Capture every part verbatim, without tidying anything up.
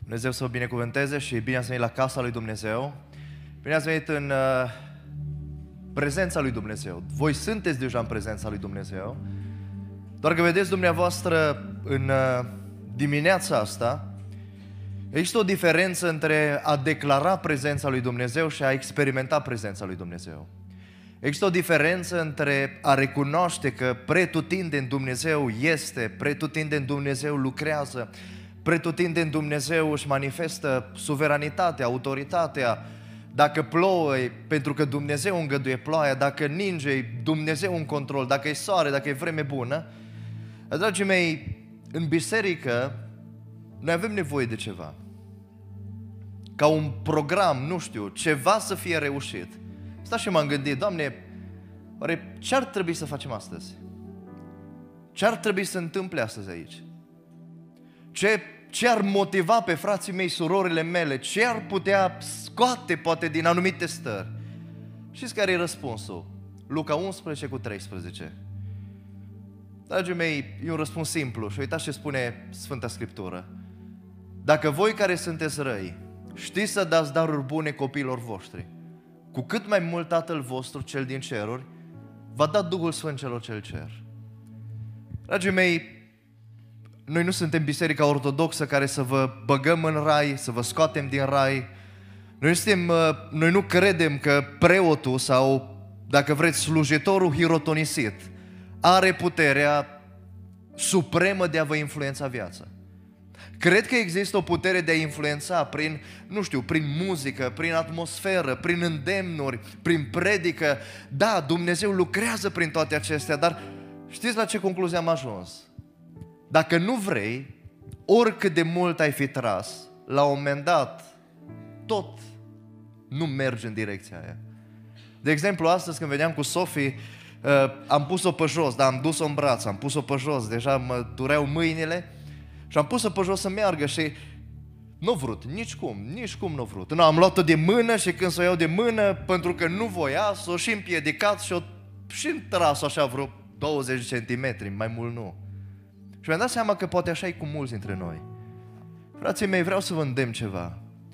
Dumnezeu să vă binecuvânteze și bine ați venit la casa lui Dumnezeu. Bine ați venit în uh, prezența lui Dumnezeu. Voi sunteți deja în prezența lui Dumnezeu. Doar că vedeți dumneavoastră în uh, dimineața asta, există o diferență între a declara prezența lui Dumnezeu și a experimenta prezența lui Dumnezeu. Există o diferență între a recunoaște că pretutindeni Dumnezeu este, pretutindeni Dumnezeu lucrează, pretutindeni Dumnezeu își manifestă suveranitatea, autoritatea. Dacă plouă, e pentru că Dumnezeu îngăduie ploaia, dacă ninge, e Dumnezeu în control, dacă e soare, dacă e vreme bună. Dragii mei, în biserică noi avem nevoie de ceva. Ca un program, nu știu, ceva să fie reușit. Stai și m-am gândit, Doamne, oare ce ar trebui să facem astăzi? Ce ar trebui să întâmple astăzi aici? Ce, ce ar motiva pe frații mei, surorile mele? Ce ar putea scoate poate din anumite stări? Știți care e răspunsul? Luca unsprezece cu treisprezece. Dragii mei, e un răspuns simplu și uitați ce spune Sfânta Scriptură. Dacă voi care sunteți răi știți să dați daruri bune copiilor voștri, cu cât mai mult Tatăl vostru, cel din ceruri, va da Duhul Sfânt celor ce-l cer. Dragii mei, noi nu suntem biserica ortodoxă care să vă băgăm în rai, să vă scoatem din rai. Noi, suntem, noi nu credem că preotul sau, dacă vreți, slujitorul hirotonisit are puterea supremă de a vă influența viața. Cred că există o putere de a influența prin, nu știu, prin muzică, prin atmosferă, prin îndemnuri, prin predică. Da, Dumnezeu lucrează prin toate acestea, dar știți la ce concluzie am ajuns? Dacă nu vrei, oricât de mult ai fi tras, la un moment dat, tot nu mergi în direcția aia. De exemplu, astăzi când veneam cu Sofie, uh, am pus-o pe jos, dar am dus-o în braț, am pus-o pe jos, deja mă dureau mâinile și am pus-o pe jos să meargă și nu vrut, nici cum, nici cum nu vrut. Nu, am luat-o de mână și când să o iau de mână, pentru că nu voia, s-o și împiedicat și o și tras așa vreo douăzeci de centimetri, mai mult nu. Și mi-am dat seama că poate așa e cu mulți dintre noi. Frații mei, vreau să vă îndemn ceva.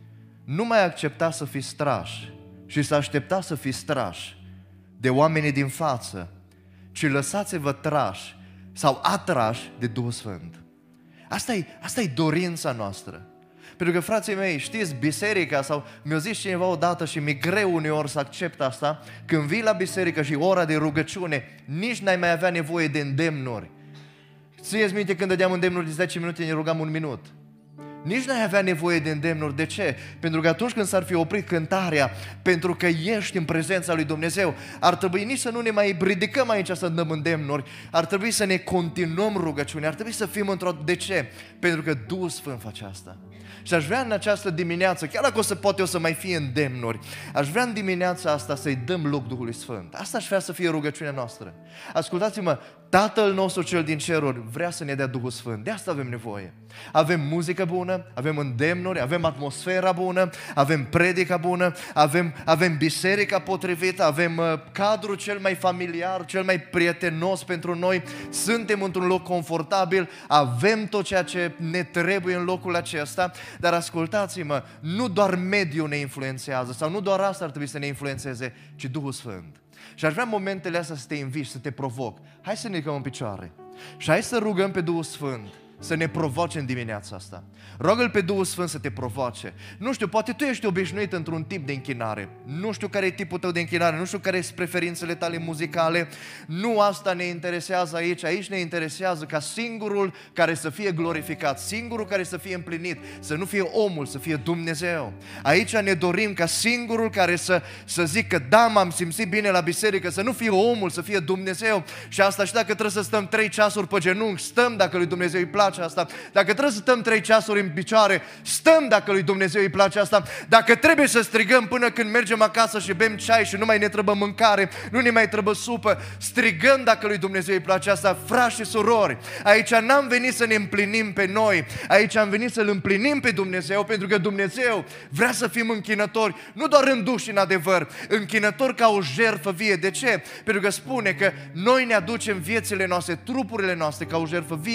Nu mai accepta să fiți trași și să așteptați să fiți trași de oamenii din față, ci lăsați-vă trași sau atrași de Duhul Sfânt. Asta e, asta e dorința noastră. Pentru că, frații mei, știți, biserica, sau mi-a zis cineva odată și mi-e greu uneori să accept asta, când vii la biserică și ora de rugăciune, nici n-ai mai avea nevoie de îndemnuri. Țineți minte când dădeam îndemnuri de zece minute, ne rugam un minut. Nici n-ai avea nevoie de îndemnuri. De ce? Pentru că atunci când s-ar fi oprit cântarea, pentru că ești în prezența lui Dumnezeu, ar trebui nici să nu ne mai ridicăm aici să dăm îndemnuri, ar trebui să ne continuăm rugăciunea, ar trebui să fim într-o... De ce? Pentru că Duhul Sfânt face asta. Și aș vrea în această dimineață, chiar dacă o să pot eu să mai fie îndemnuri, aș vrea în dimineața asta să-i dăm loc Duhului Sfânt. Asta aș vrea să fie rugăciunea noastră. Ascultați-mă, Tatăl nostru cel din ceruri vrea să ne dea Duhul Sfânt. De asta avem nevoie. Avem muzică bună, avem îndemnuri, avem atmosfera bună, avem predica bună, avem, avem biserica potrivită, avem uh, cadrul cel mai familiar, cel mai prietenos pentru noi, suntem într-un loc confortabil, avem tot ceea ce ne trebuie în locul acesta, dar ascultați-mă, nu doar mediul ne influențează sau nu doar asta ar trebui să ne influențeze, ci Duhul Sfânt. Și aș vrea momentele astea să te invit, să te provoc. Hai să ne ridicăm în picioare și hai să rugăm pe Duhul Sfânt să ne provoace în dimineața asta. Rogă-L pe Duhul Sfânt să te provoace. Nu știu, poate tu ești obișnuit într-un tip de închinare. Nu știu care e tipul tău de închinare, nu știu care sunt preferințele tale muzicale. Nu asta ne interesează aici. Aici ne interesează ca singurul care să fie glorificat, singurul care să fie împlinit, să nu fie omul, să fie Dumnezeu. Aici ne dorim ca singurul care să, să zică, da, m-am simțit bine la biserică, să nu fie omul, să fie Dumnezeu. Și asta și dacă trebuie să stăm trei ceasuri pe genunchi, stăm dacă lui Dumnezeu îi place asta. Dacă trebuie să stăm trei ceasuri în picioare, stăm dacă lui Dumnezeu îi place asta. Dacă trebuie să strigăm până când mergem acasă și bem ceai și nu mai ne trebuie mâncare, nu ne mai trebuie supă, strigăm dacă lui Dumnezeu îi place asta. Frați și surori, aici n-am venit să ne împlinim pe noi, aici am venit să-L împlinim pe Dumnezeu, pentru că Dumnezeu vrea să fim închinători, nu doar în duh și în adevăr, închinători ca o jertfă vie. De ce? Pentru că spune că noi ne aducem viețile noastre, trupurile noastre ca o jertfă vie,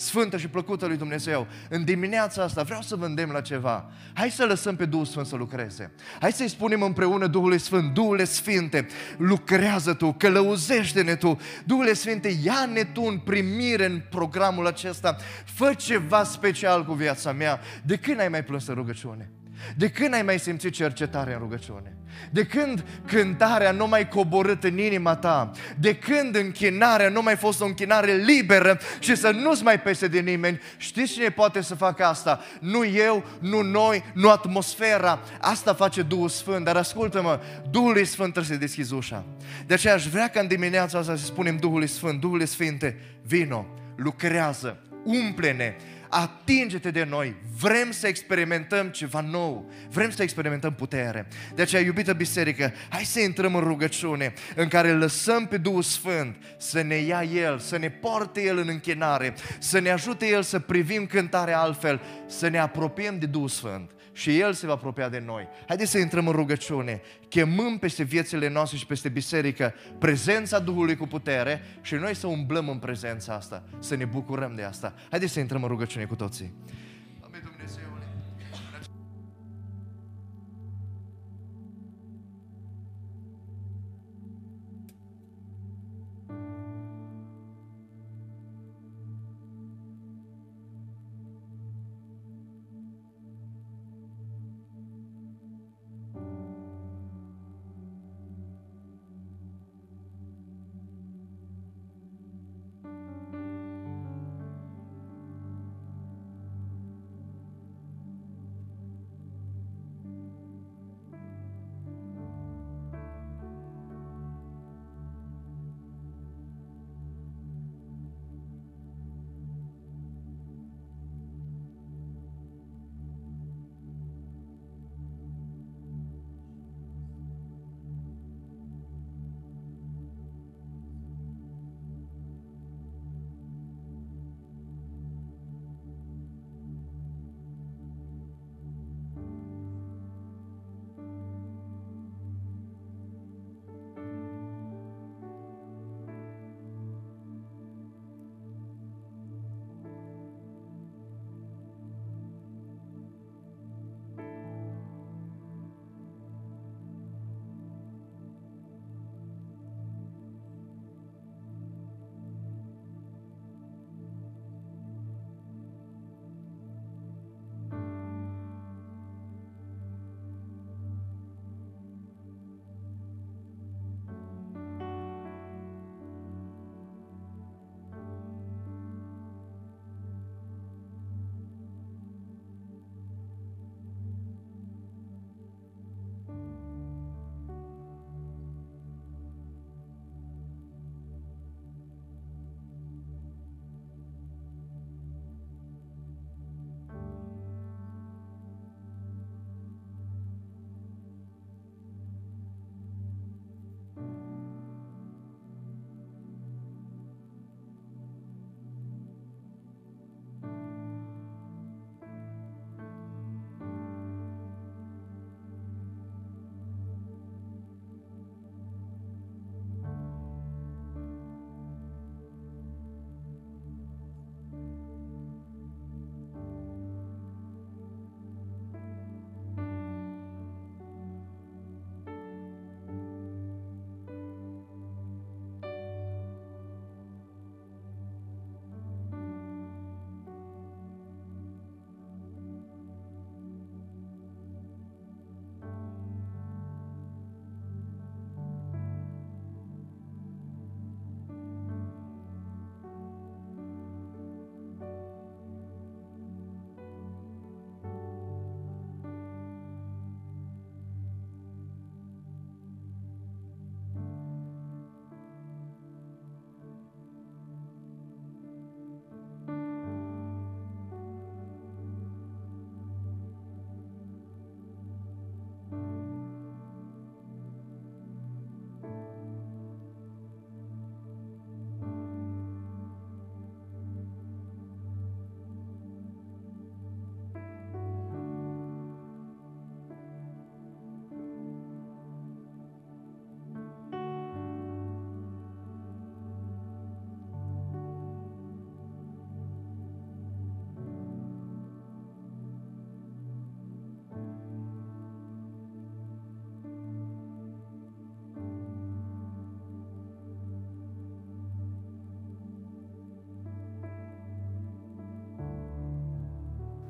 sfântă și plăcută lui Dumnezeu. În dimineața asta vreau să vă îndemn la ceva. Hai să lăsăm pe Duhul Sfânt să lucreze. Hai să-i spunem împreună Duhului Sfânt: Duhule Sfinte, lucrează Tu, călăuzește-ne Tu. Duhule Sfinte, ia-ne Tu în primire în programul acesta. Fă ceva special cu viața mea. De când ai mai plâns în rugăciune? De când ai mai simțit cercetare în rugăciune? De când cântarea nu mai coborât în inima ta? De când închinarea nu mai fost o închinare liberă și să nu-ți mai pese de nimeni? Știți cine poate să facă asta? Nu eu, nu noi, nu atmosfera. Asta face Duhul Sfânt. Dar ascultă-mă, Duhului Sfânt trebuie să deschizi ușa. De aceea aș vrea ca în dimineața asta să spunem Duhului Sfânt: Duhule Sfinte, vino, lucrează, umple-ne, atinge-te de noi, vrem să experimentăm ceva nou, vrem să experimentăm putere. De aceea, iubită biserică, hai să intrăm în rugăciune în care lăsăm pe Duhul Sfânt să ne ia El, să ne poarte El în închinare, să ne ajute El să privim cântarea altfel, să ne apropiem de Duhul Sfânt și El se va apropia de noi. Haideți să intrăm în rugăciune, chemăm peste viețile noastre și peste biserică prezența Duhului cu putere și noi să umblăm în prezența asta, să ne bucurăm de asta. Haideți să intrăm în rugăciune cu toții. Doamne Dumnezeule,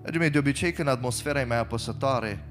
Dragii mei, de obicei când atmosfera e mai apăsătoare,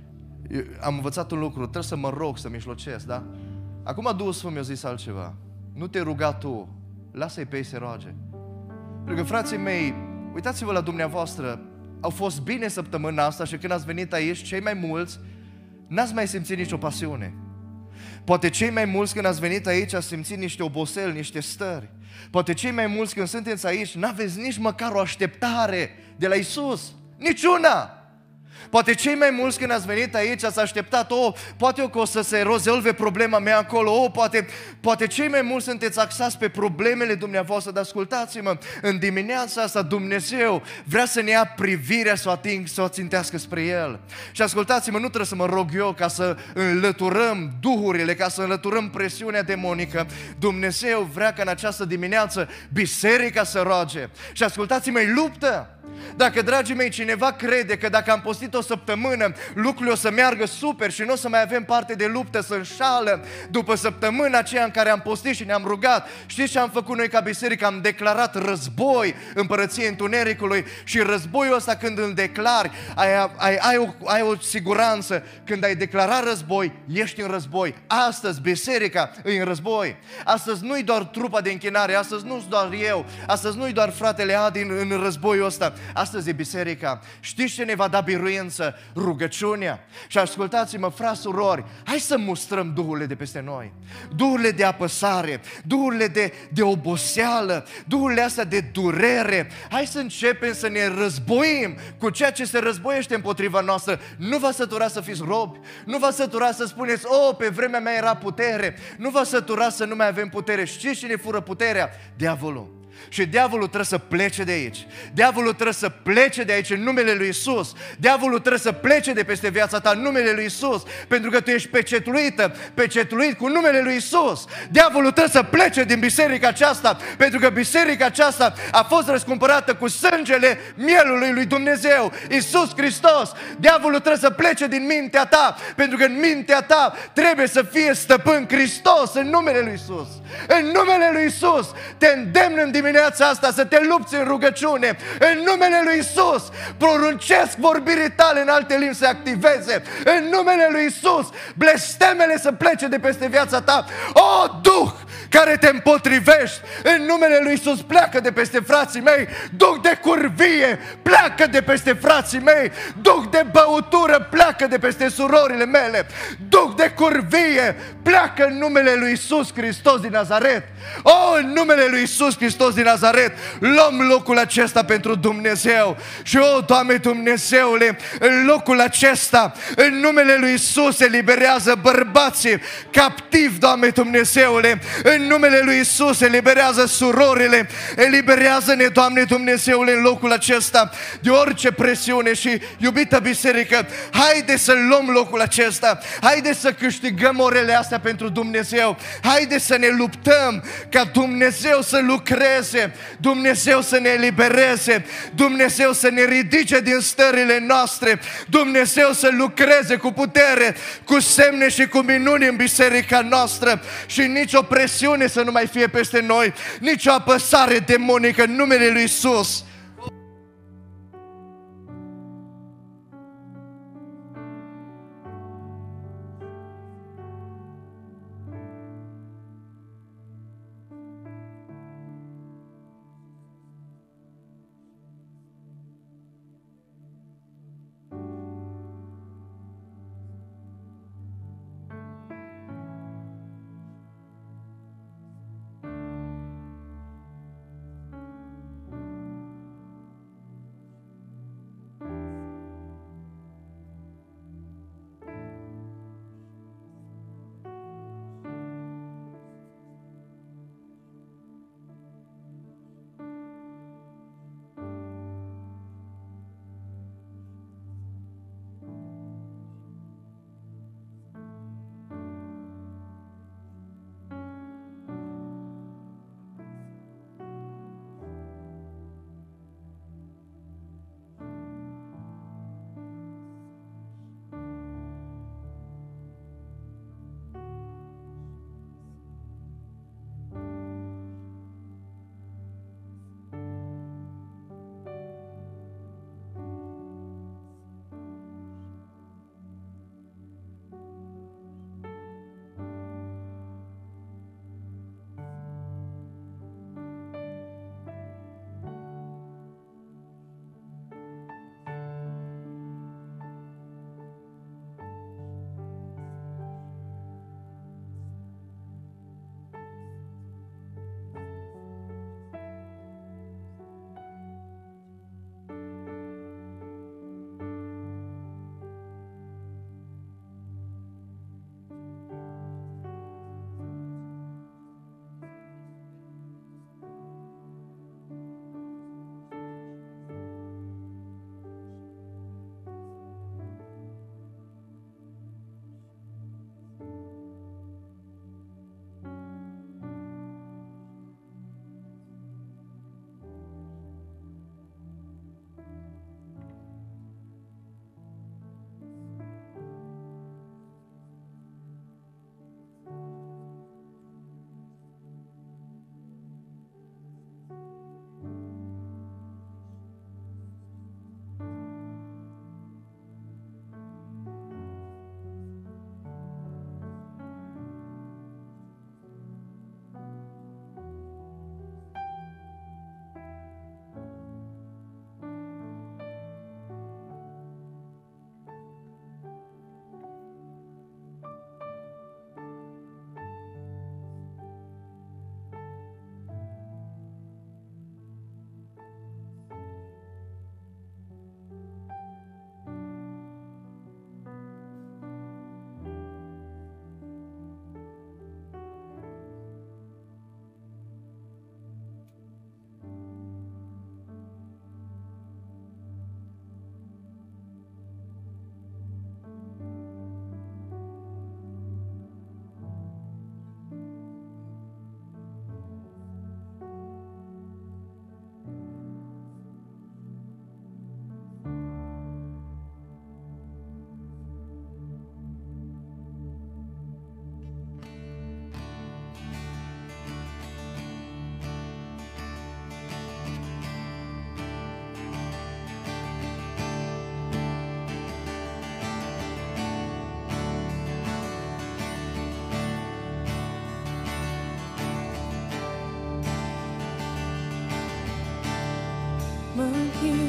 eu am învățat un lucru, trebuie să mă rog, să mijlocesc, da? Acum Duhul Sfânt mi-a zis altceva. Nu te ruga tu, lasă-i pe ei să roage. Pentru că, frații mei, uitați-vă la dumneavoastră, au fost bine săptămâna asta și când ați venit aici, cei mai mulți n-ați mai simțit nicio pasiune. Poate cei mai mulți când ați venit aici ați simțit niște oboseli, niște stări. Poate cei mai mulți când sunteți aici n-aveți nici măcar o așteptare de la Iisus. Niciuna! Poate cei mai mulți când ați venit aici ați așteptat, oh, poate eu că o să se rezolve problema mea acolo, oh, poate, poate cei mai mulți sunteți axați pe problemele dumneavoastră, dar ascultați-mă, în dimineața asta Dumnezeu vrea să ne ia privirea să o ating, să o țintească spre El. Și ascultați-mă, nu trebuie să mă rog eu ca să înlăturăm duhurile, ca să înlăturăm presiunea demonică. Dumnezeu vrea ca în această dimineață biserica să roage. Și ascultați-mă, e luptă. Dacă, dragii mei, cineva crede că dacă am postit o săptămână lucrurile o să meargă super și nu o să mai avem parte de luptă, să înșală după săptămâna aceea în care am postit și ne-am rugat, știți ce am făcut noi ca biserică? Am declarat război împărăției întunericului și războiul ăsta când îl declari, ai, ai, ai, o, ai o siguranță. Când ai declarat război, ești în război. Astăzi biserica e în război. Astăzi nu-i doar trupa de închinare, astăzi nu-s doar eu, astăzi nu-i doar fratele Adi în, în războiul ăsta. Astăzi e biserica. Știți ce ne va da biruință? Rugăciunea. Și ascultați-mă, frați, surori, hai să mustrăm duhurile de peste noi. Duhurile de apăsare, duhurile de, de oboseală, duhurile astea de durere. Hai să începem să ne războim cu ceea ce se războiește împotriva noastră. Nu vă sătura să fiți robi, nu vă sătura să spuneți, oh, pe vremea mea era putere, nu vă sătura să nu mai avem putere. Știți cine fură puterea? Diavolul. Și diavolul trebuie să plece de aici. Diavolul trebuie să plece de aici în numele lui Iisus. Diavolul trebuie să plece de peste viața ta în numele lui Iisus, pentru că tu ești pecetluită, pecetluit cu numele lui Iisus. Diavolul trebuie să plece din biserica aceasta, pentru că biserica aceasta a fost răscumpărată cu sângele mielului lui Dumnezeu, Iisus Hristos. Diavolul trebuie să plece din mintea ta, pentru că în mintea ta trebuie să fie stăpân Hristos în numele lui Iisus. În numele lui Iisus te îndemn în dimineața asta să te lupți în rugăciune. În numele lui Iisus poruncesc vorbirii tale în alte limbi să se activeze. În numele lui Iisus blestemele să plece de peste viața ta. O, Duh care te împotrivești, în numele lui Iisus pleacă de peste frații mei. Duh de curvie pleacă de peste frații mei. Duh de băutură pleacă de peste surorile mele. Duh de curvie pleacă în numele lui Iisus Hristos din Nazaret. O, în numele lui Iisus Hristos din Nazaret luăm locul acesta pentru Dumnezeu. Și o, Doamne Dumnezeule, în locul acesta, în numele lui Iisus eliberează bărbații captivi, Doamne Dumnezeule. În numele lui Iisus eliberează surorile. Eliberează-ne, Doamne Dumnezeule, în locul acesta de orice presiune. Și, iubită biserică, haide să luăm locul acesta. Haide să câștigăm orele astea pentru Dumnezeu. Haide să ne luptăm ca Dumnezeu să lucreze, Dumnezeu să ne elibereze, Dumnezeu să ne ridice din stările noastre, Dumnezeu să lucreze cu putere, cu semne și cu minuni în biserica noastră și nicio presiune să nu mai fie peste noi, nicio apăsare demonică în numele lui Iisus.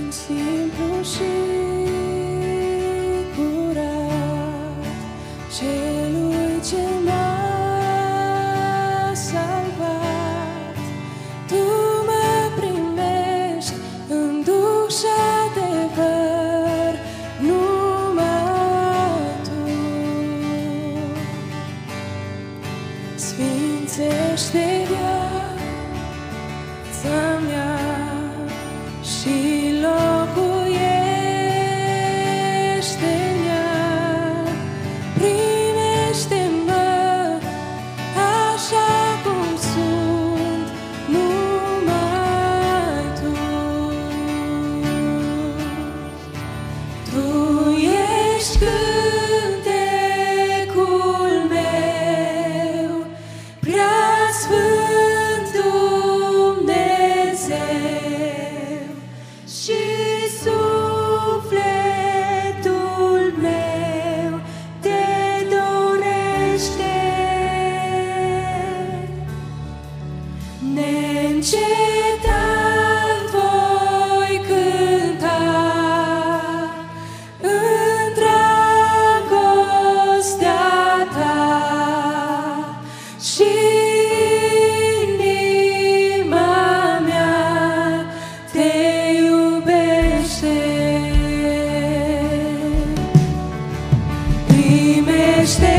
simplu și curat, celui ce m-a salvat. Tu mă primești în duh și adevăr, numai Tu. Sfințește viața mea și locuiește în ea. Primește-mă așa cum sunt, numai Tu. Tu ești cântecul meu, Preasfânt Dumnezeu, și sufletul meu Te dorește. Neîncetat voi cânta în dragostea Ta și inima mea Te iubește. Primește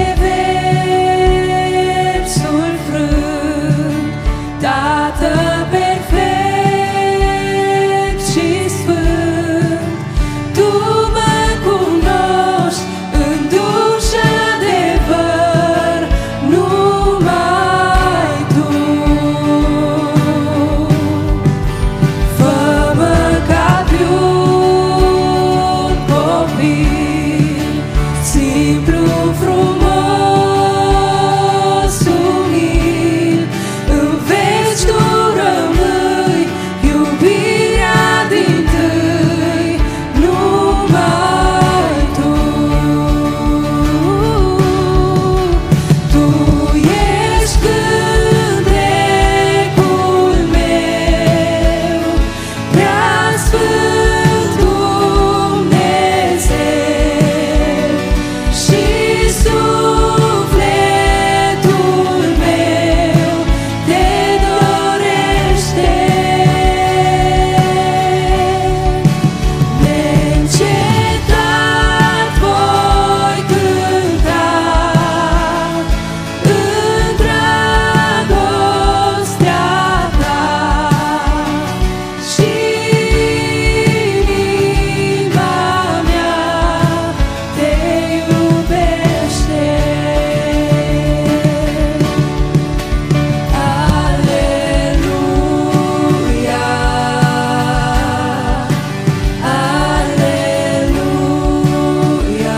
versul frânt, Tată perfect și sfânt. Tu mă cunoști în duh și adevăr, numai Tu. Fă-mă ca un copil, simplu, frumos, umil. În veci Tu rămâi, iubirea dintâi, numai Tu. Tu ești cântecul meu, Preasfânt Dumnezeu, și sufletul meu Te dorește. Neîncetat voi cânta în dragostea Ta și inima mea Te iubește. Aleluia, aleluia,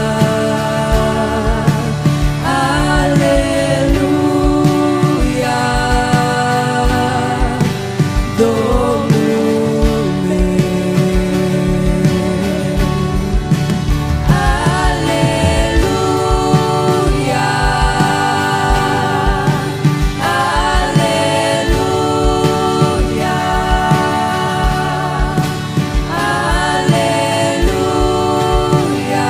aleluia, Domnul meu. Aleluia, aleluia, aleluia,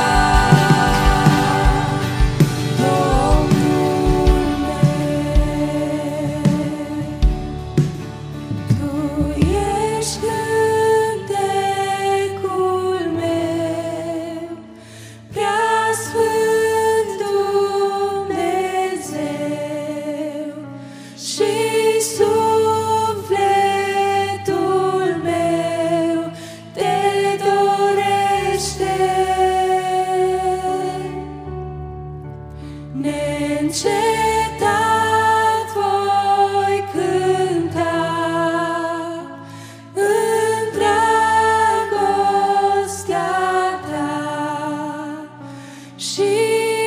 Domnul meu. Tu ești cântecul meu, Preasfânt Dumnezeu, și sufletul meu Te dorește. Neîncetat voi cânta în dragostea Ta și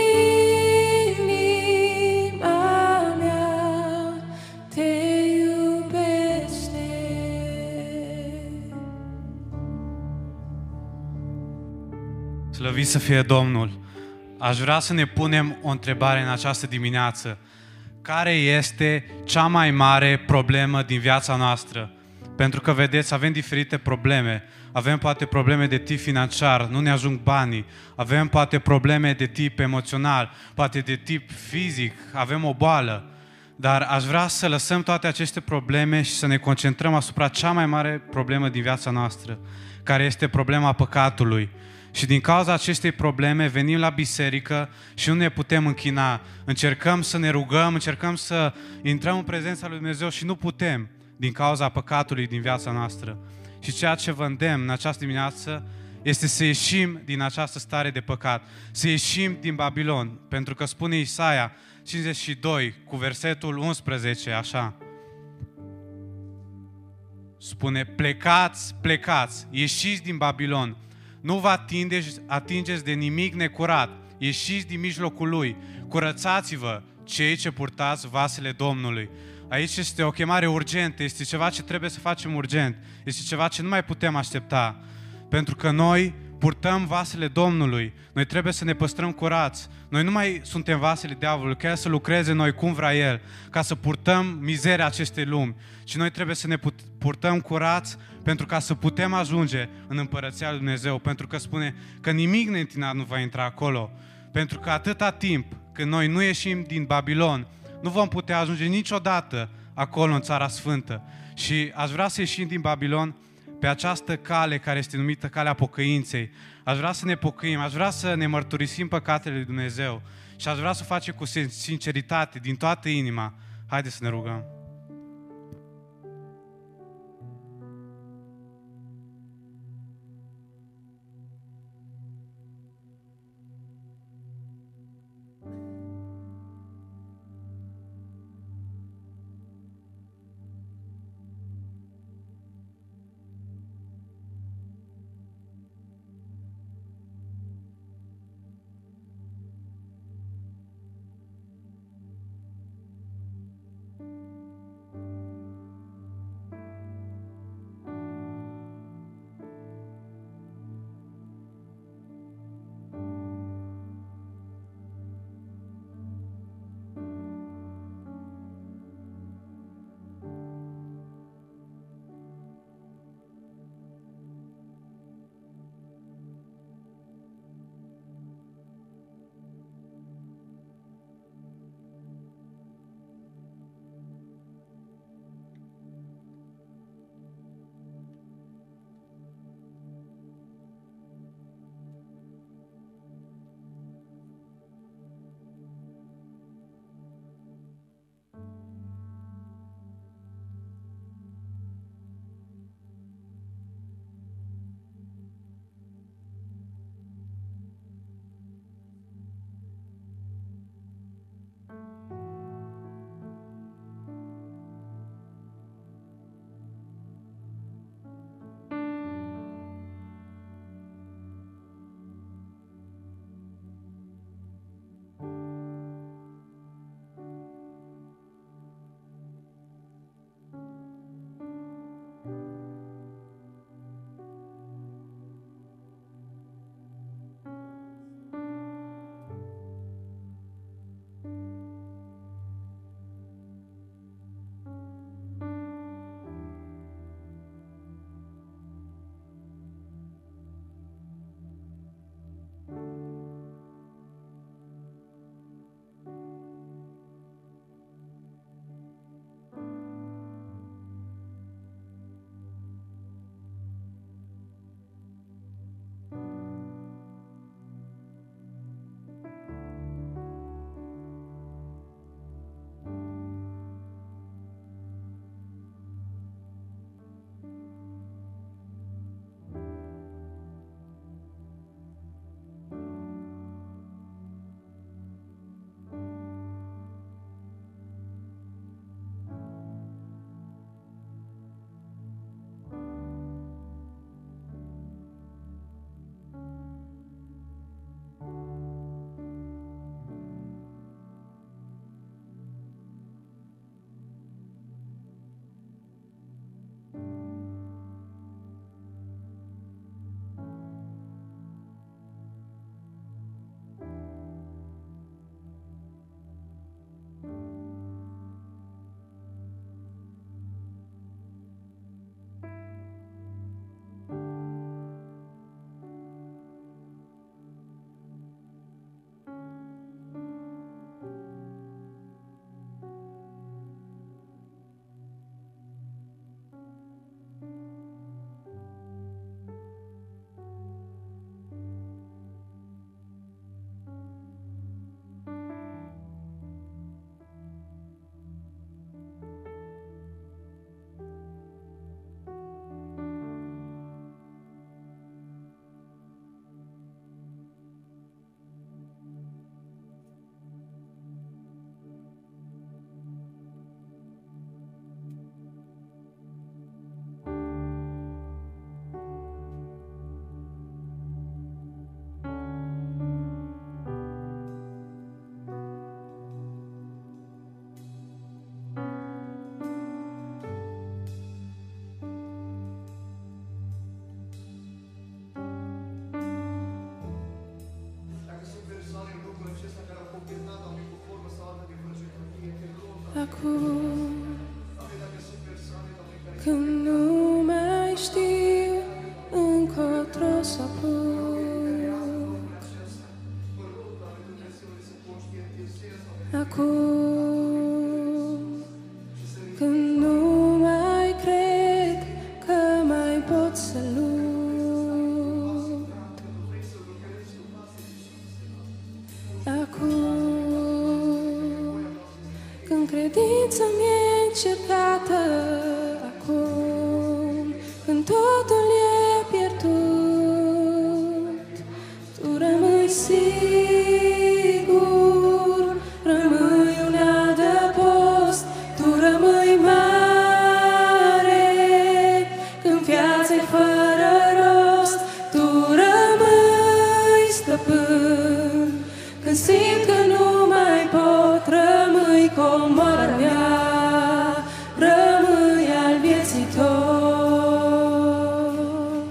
inima mea Te iubește. Slăvit să fie Domnul! Aș vrea să ne punem o întrebare în această dimineață. Care este cea mai mare problemă din viața noastră? Pentru că, vedeți, avem diferite probleme. Avem poate probleme de tip financiar, nu ne ajung banii. Avem poate probleme de tip emoțional, poate de tip fizic, avem o boală. Dar aș vrea să lăsăm toate aceste probleme și să ne concentrăm asupra cea mai mare problemă din viața noastră, care este problema păcatului. Și din cauza acestei probleme venim la biserică și nu ne putem închina. Încercăm să ne rugăm, încercăm să intrăm în prezența lui Dumnezeu și nu putem din cauza păcatului din viața noastră. Și ceea ce vă îndemn în această dimineață este să ieșim din această stare de păcat, să ieșim din Babilon, pentru că spune Isaia cincizeci și doi cu versetul unsprezece, așa. Spune, plecați, plecați, ieșiți din Babilon, nu vă atingeți, atingeți de nimic necurat, ieșiți din mijlocul lui, curățați-vă cei ce purtați vasele Domnului. Aici este o chemare urgentă, este ceva ce trebuie să facem urgent, este ceva ce nu mai putem aștepta, pentru că noi purtăm vasele Domnului, noi trebuie să ne păstrăm curați, noi nu mai suntem vasele diavolului, chiar să lucreze noi cum vrea El, ca să purtăm mizeria acestei lumi, ci noi trebuie să ne purtăm curați pentru ca să putem ajunge în Împărăția lui Dumnezeu, pentru că spune că nimic neîntinat nu va intra acolo, pentru că atâta timp când noi nu ieșim din Babilon, nu vom putea ajunge niciodată acolo în Țara Sfântă. Și aș vrea să ieșim din Babilon pe această cale care este numită calea pocăinței. Aș vrea să ne pocăim, aș vrea să ne mărturisim păcatele lui Dumnezeu și aș vrea să o facem cu sinceritate, din toată inima. Haideți să ne rugăm. Acum, când nu mai știu încotro să apuc, acum, când nu mai cred că mai pot să lupt, acum, când credința mi-e încercată, acum, când totul e pierdut, tu rămâi sigur, rămâi un adăpost, tu rămâi mare, când viața-i fără rost, tu rămâi stăpân, când simt că nu mai pot, rămâi comoara mea, rămâi al vieții tot.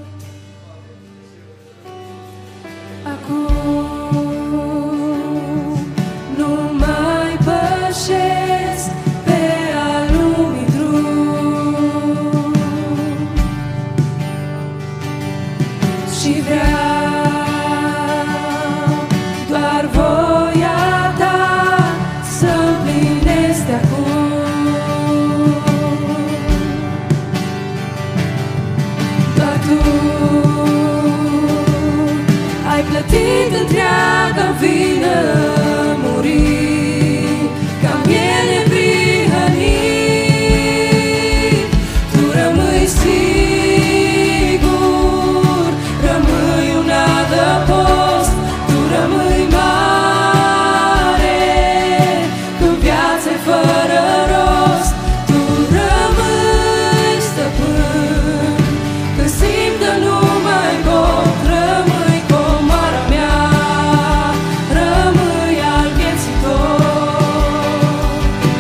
Acum nu mai pășesc pe al lumii drum și vreau doar voia ta să împlinesc de acum. Doar tu ai plătit întreaga vină, muri ca miele prihănit. Tu rămâi sigur, rămâi un adăpost, tu rămâi mare, când viața-i fără rost, tu rămâi stăpân, când simt că nu mai pot, rămâi comoara mea, rămâi al vieții tot.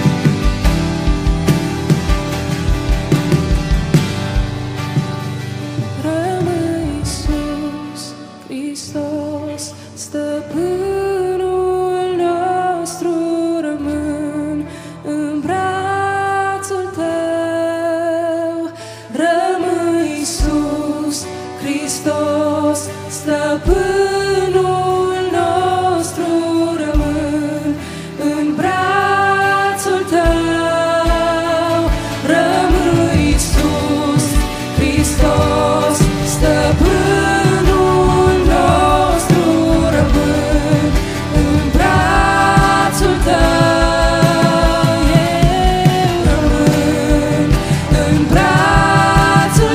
Rămâi Iisus Hristos, stăpânul nostru, rămân în brațul tău. Rămâi Iisus Hristos, stăpânul nostru, rămân în brațul tău. Rămâi Iisus Hristos, stăpânul nostru, rămân în brațul tău. Eu rămân în brațul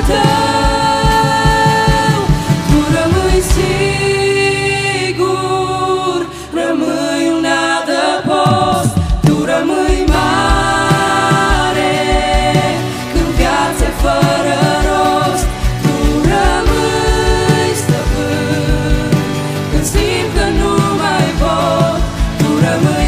tău. Tu rămâi sigur, rămâi un adăpost, tu rămâi mare, când viața-i fără rost, tu rămâi stăpân, când simt că nu mai pot, tu rămâi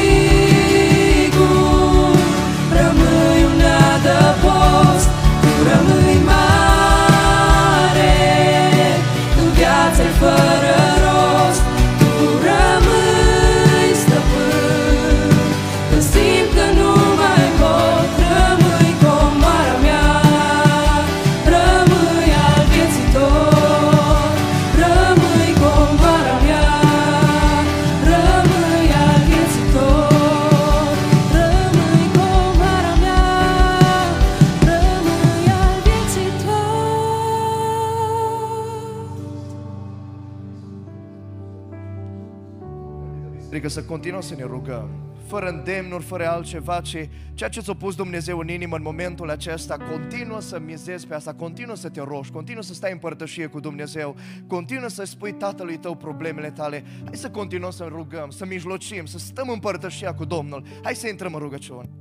sigur, rămâi un adăpost, tu rămâi mare, când viața-i fără rost, tu rămâi stăpân, când simt că nu mai pot, rămâi comoara mea, rămâi al vieții tot, rămâi comoara mea, rămâi al vieții tot, rămâi comoara mea, rămâi al vieții tot. Adică să continuăm să ne rugăm, fără îndemnuri, fără altceva, ci ceea ce ți-a pus Dumnezeu în inimă în momentul acesta, continuă să mizezi pe asta, continuă să te rogi, continuă să stai în părtășie cu Dumnezeu, continuă să spui Tatălui tău problemele tale. Hai să continuăm să rugăm, să mijlocim, să stăm în părtășia cu Domnul. Hai să intrăm în rugăciune.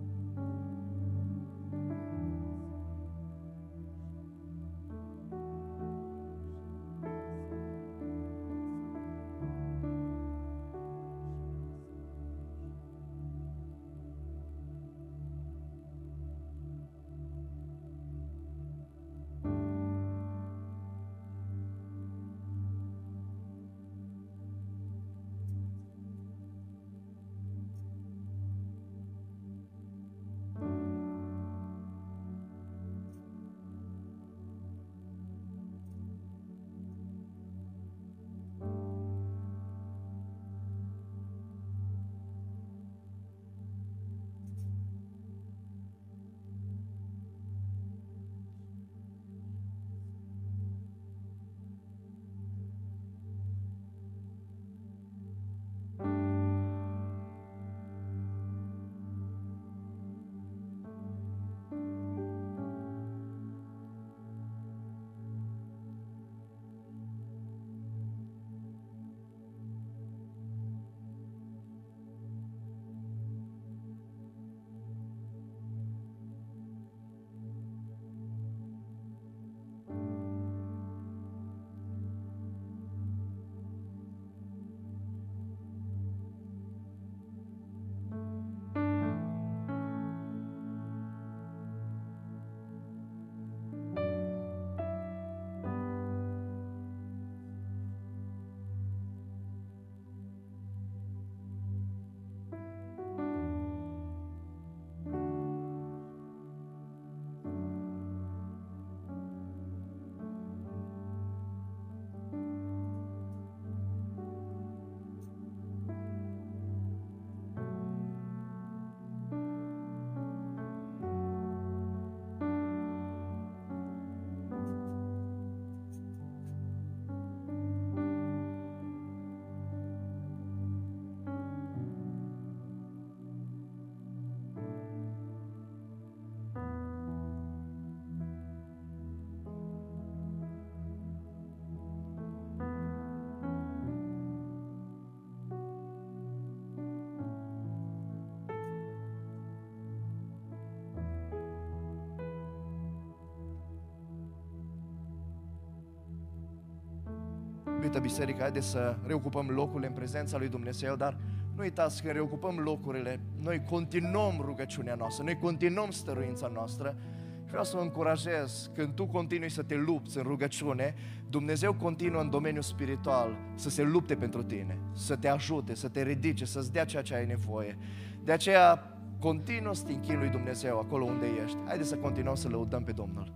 iubita biserică, haideți să reocupăm locurile în prezența lui Dumnezeu, dar nu uitați că reocupăm locurile, noi continuăm rugăciunea noastră, noi continuăm stăruința noastră. Vreau să vă încurajez, când tu continui să te lupți în rugăciune, Dumnezeu continuă în domeniul spiritual să se lupte pentru tine, să te ajute, să te ridice, să-ți dea ceea ce ai nevoie. De aceea, continuă să te închini lui Dumnezeu acolo unde ești. Haideți să continuăm să lăudăm pe Domnul.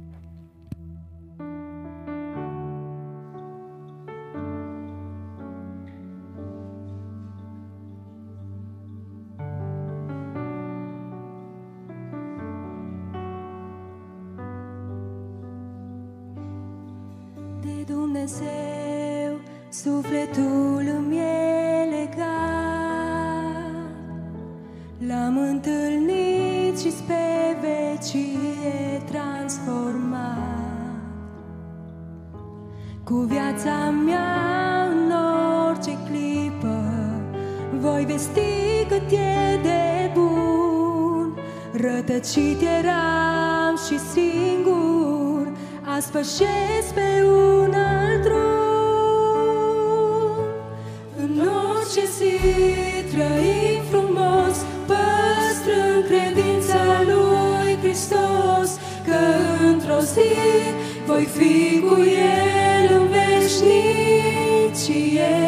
Dumnezeu, sufletul îmi e legat. L-am întâlnit și pe vecie transformat. Cu viața mea în orice clipă voi vesti cât e de bun. Rătăcit eram și singur, azi pășesc pe un alt drum. În orice zi trăim frumos, păstrând credința lui Hristos, că într-o zi voi fi cu El în veșnicie,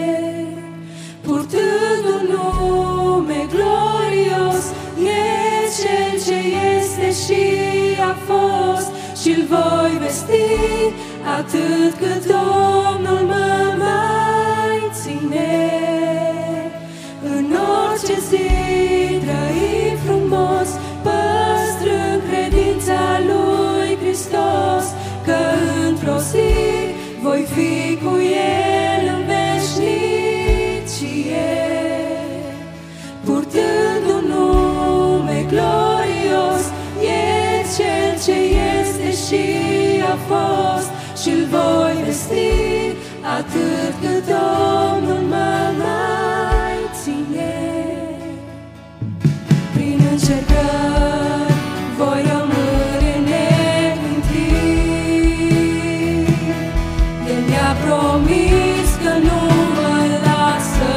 purtând un nume glorios. E Cel ce este și a fost, și-l voi vesti atât cât Domnul mă mai ține. În orice zi trăim frumos, păstrând credința lui Hristos, că într-o zi voi fi cu El în veșnicie, purtând un nume glorios. E Cel ce este și a fost, și-l voi vesti atât cât Domnul mă mai ține. Prin încercări voi rămâne neclintit. El mi-a promis că nu mă lasă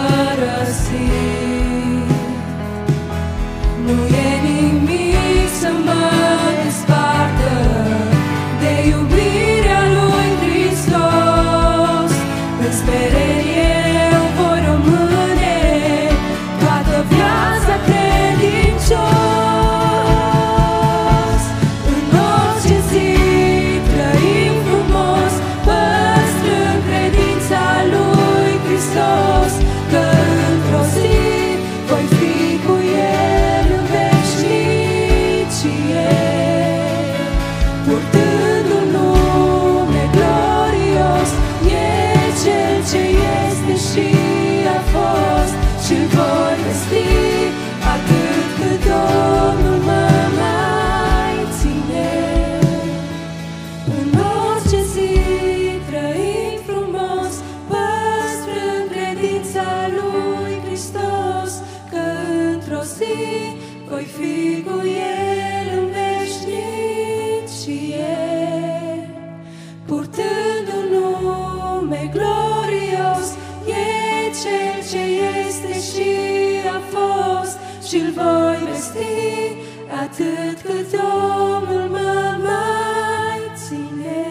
părăsit. Nu e nimic să mă despartă de iubirea lui Hristos. În sperenie eu voi rămâne toată viața credincios. În orice zi trăim frumos, păstrând credința lui Hristos, că într-o zi voi fi cu El în veșnicie, purtând un nume glorios. E Cel ce este și a fost, și-l voi vesti atât cât Domnul mă mai ține. În orice zi trăim frumos, păstrând credința lui Hristos, că într-o zi voi fi cu El în veșnicie, purtând un nume glorios. E Cel ce este și a fost, și-l voi vesti atât cât Domnul mă mai ține.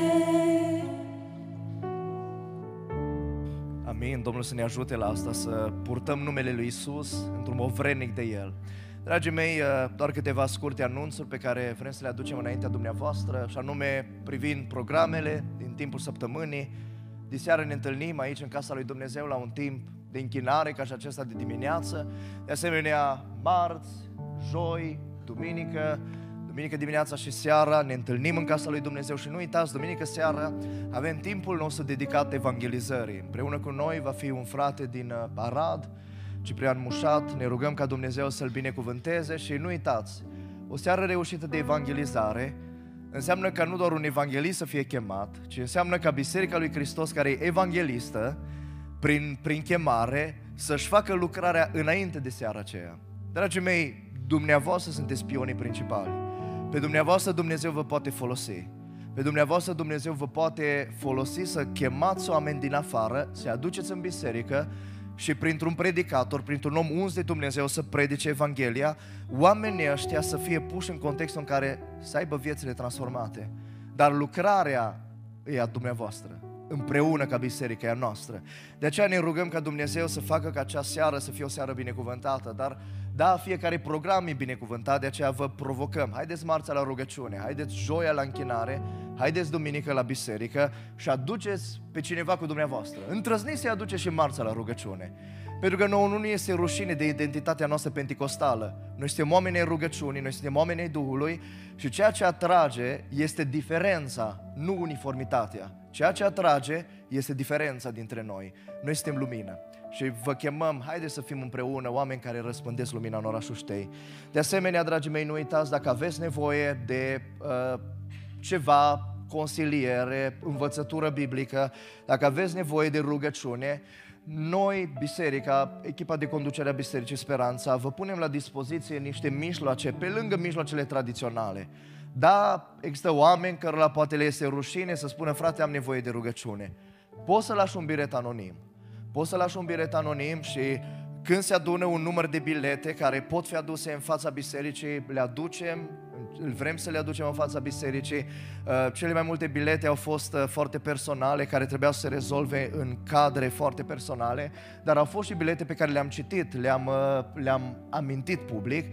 Amin. Domnul să ne ajute la asta, să purtăm numele lui Isus într-un mod vrednic de El. Dragii mei, doar câteva scurte anunțuri pe care vrem să le aducem înaintea dumneavoastră, și anume privind programele din timpul săptămânii. Diseară ne întâlnim aici în Casa lui Dumnezeu la un timp de închinare ca și acesta de dimineață. De asemenea, marți, joi, duminică, duminică dimineața și seara ne întâlnim în Casa lui Dumnezeu. Și nu uitați, duminică seara avem timpul nostru dedicat evangelizării. Împreună cu noi va fi un frate din Arad, Ciprian Mușat. Ne rugăm ca Dumnezeu să-l binecuvânteze. Și nu uitați, o seară reușită de evangelizare înseamnă ca nu doar un evanghelist să fie chemat, ci înseamnă ca Biserica lui Hristos, care e evanghelistă, prin, prin chemare, să-și facă lucrarea înainte de seara aceea. Dragii mei, dumneavoastră sunteți spionii principali. Pe dumneavoastră Dumnezeu vă poate folosi. Pe dumneavoastră Dumnezeu vă poate folosi să chemați oameni din afară, să-i aduceți în biserică și printr-un predicator, printr-un om uns de Dumnezeu să predice Evanghelia, oamenii ăștia să fie puși în contextul în care să aibă viețile transformate. Dar lucrarea e a dumneavoastră, împreună ca biserică, e a noastră. De aceea ne rugăm ca Dumnezeu să facă ca acea seară să fie o seară binecuvântată, dar da, fiecare program e binecuvântat, de aceea vă provocăm. Haideți marțea la rugăciune, haideți joia la închinare, haideți duminică la biserică și aduceți pe cineva cu dumneavoastră. Întrăzniți să-i aduceți și marțea la rugăciune. Pentru că nouă nu este rușine de identitatea noastră penticostală. Noi suntem oameni ai rugăciunii, noi suntem oameni ai Duhului și ceea ce atrage este diferența, nu uniformitatea. Ceea ce atrage este diferența dintre noi. Noi suntem lumină și vă chemăm, haideți să fim împreună oameni care răspândesc lumina în orașul Ștei. De asemenea, dragii mei, nu uitați, dacă aveți nevoie de uh, ceva, consiliere, învățătură biblică, dacă aveți nevoie de rugăciune, noi, biserica, echipa de conducere a Bisericii Speranța, vă punem la dispoziție niște mijloace, pe lângă mijloacele tradiționale. Da, există oameni cărora poate le este rușine să spună, frate, am nevoie de rugăciune. Poți să lași un bilet anonim. Poți să lași un bilet anonim și când se adună un număr de bilete care pot fi aduse în fața bisericii, le aducem, vrem să le aducem în fața bisericii. Cele mai multe bilete au fost foarte personale, care trebuiau să se rezolve în cadre foarte personale, dar au fost și bilete pe care le-am citit, le-am, le-am amintit public.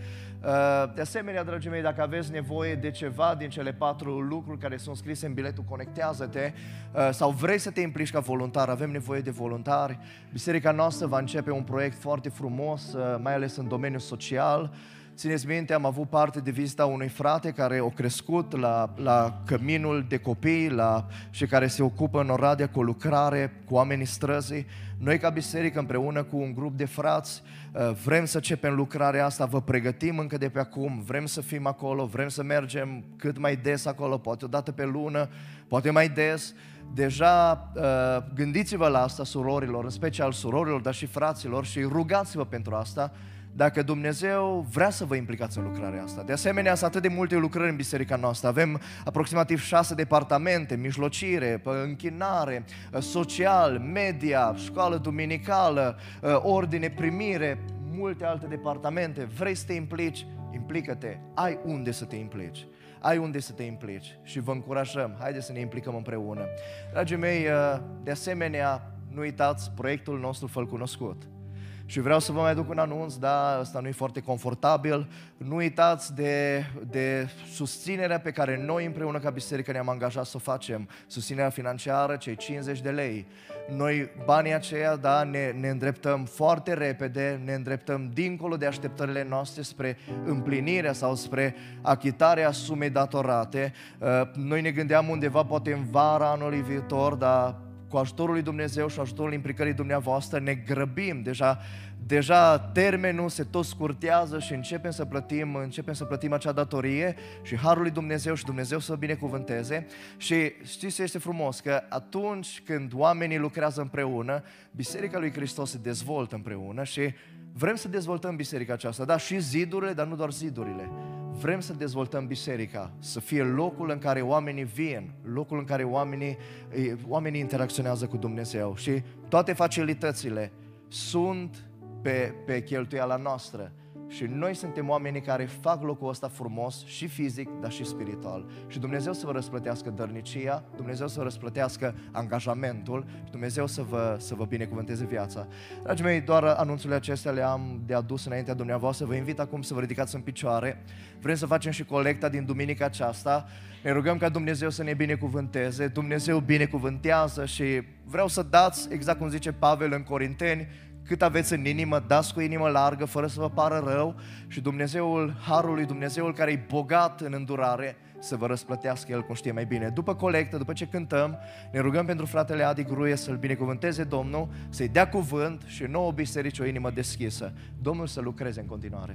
De asemenea, dragii mei, dacă aveți nevoie de ceva din cele patru lucruri care sunt scrise în biletul Conectează-te sau vrei să te implici ca voluntar, avem nevoie de voluntari. Biserica noastră va începe un proiect foarte frumos, mai ales în domeniul social. Țineți minte, am avut parte de vizita unui frate care a crescut la, la căminul de copii la, și care se ocupă în Oradea cu lucrare cu oamenii străzii. Noi ca biserică împreună cu un grup de frați vrem să începem lucrarea asta, vă pregătim încă de pe acum, vrem să fim acolo, vrem să mergem cât mai des acolo, poate o dată pe lună, poate mai des. Deja gândiți-vă la asta, surorilor, în special surorilor, dar și fraților, și rugați-vă pentru asta, dacă Dumnezeu vrea să vă implicați în lucrarea asta. De asemenea, sunt atât de multe lucrări în biserica noastră. Avem aproximativ șase departamente: mijlocire, închinare, social, media, școală duminicală, ordine, primire, multe alte departamente. Vrei să te implici? Implică-te, ai unde să te implici. Ai unde să te implici și vă încurajăm, haideți să ne implicăm împreună. Dragii mei, de asemenea, nu uitați proiectul nostru Fă-l cunoscut. Și vreau să vă mai aduc un anunț, da, ăsta nu e foarte confortabil. Nu uitați de, de susținerea pe care noi împreună ca biserică ne-am angajat să o facem. Susținerea financiară, cei cincizeci de lei. Noi banii aceia, da, ne, ne îndreptăm foarte repede, ne îndreptăm dincolo de așteptările noastre spre împlinirea sau spre achitarea sumei datorate. Noi ne gândeam undeva poate în vara anului viitor, dar cu ajutorul lui Dumnezeu și ajutorul implicării dumneavoastră ne grăbim, deja, deja termenul se tot scurtează și începem să plătim, începem să plătim acea datorie și harul lui Dumnezeu și Dumnezeu să binecuvânteze. Și știți ce este frumos? Că atunci când oamenii lucrează împreună, Biserica lui Hristos se dezvoltă împreună și vrem să dezvoltăm biserica aceasta, da, și zidurile, dar nu doar zidurile. Vrem să dezvoltăm biserica, să fie locul în care oamenii vin, locul în care oamenii, oamenii interacționează cu Dumnezeu și toate facilitățile sunt pe, pe cheltuiala noastră. Și noi suntem oamenii care fac locul ăsta frumos și fizic, dar și spiritual. Și Dumnezeu să vă răsplătească dărnicia, Dumnezeu să vă răsplătească angajamentul și Dumnezeu să vă, să vă binecuvânteze viața. Dragii mei, doar anunțurile acestea le-am de adus înaintea dumneavoastră. Vă invit acum să vă ridicați în picioare. Vrem să facem și colecta din duminica aceasta. Ne rugăm ca Dumnezeu să ne binecuvânteze. Dumnezeu binecuvântează și vreau să dați, exact cum zice Pavel în Corinteni, cât aveți în inimă, dați cu inimă largă, fără să vă pară rău și Dumnezeul Harului, Dumnezeul care e bogat în îndurare, să vă răsplătească El cum știe mai bine. După colectă, după ce cântăm, ne rugăm pentru fratele Adi Gruie să-l binecuvânteze Domnul, să-i dea cuvânt și nouă biserici o inimă deschisă. Domnul să lucreze în continuare.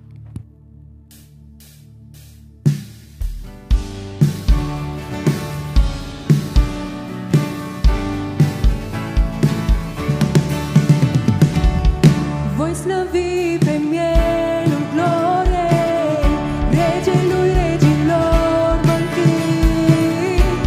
Voi slăvi pe mielul gloriei, Regelui regilor mă închin.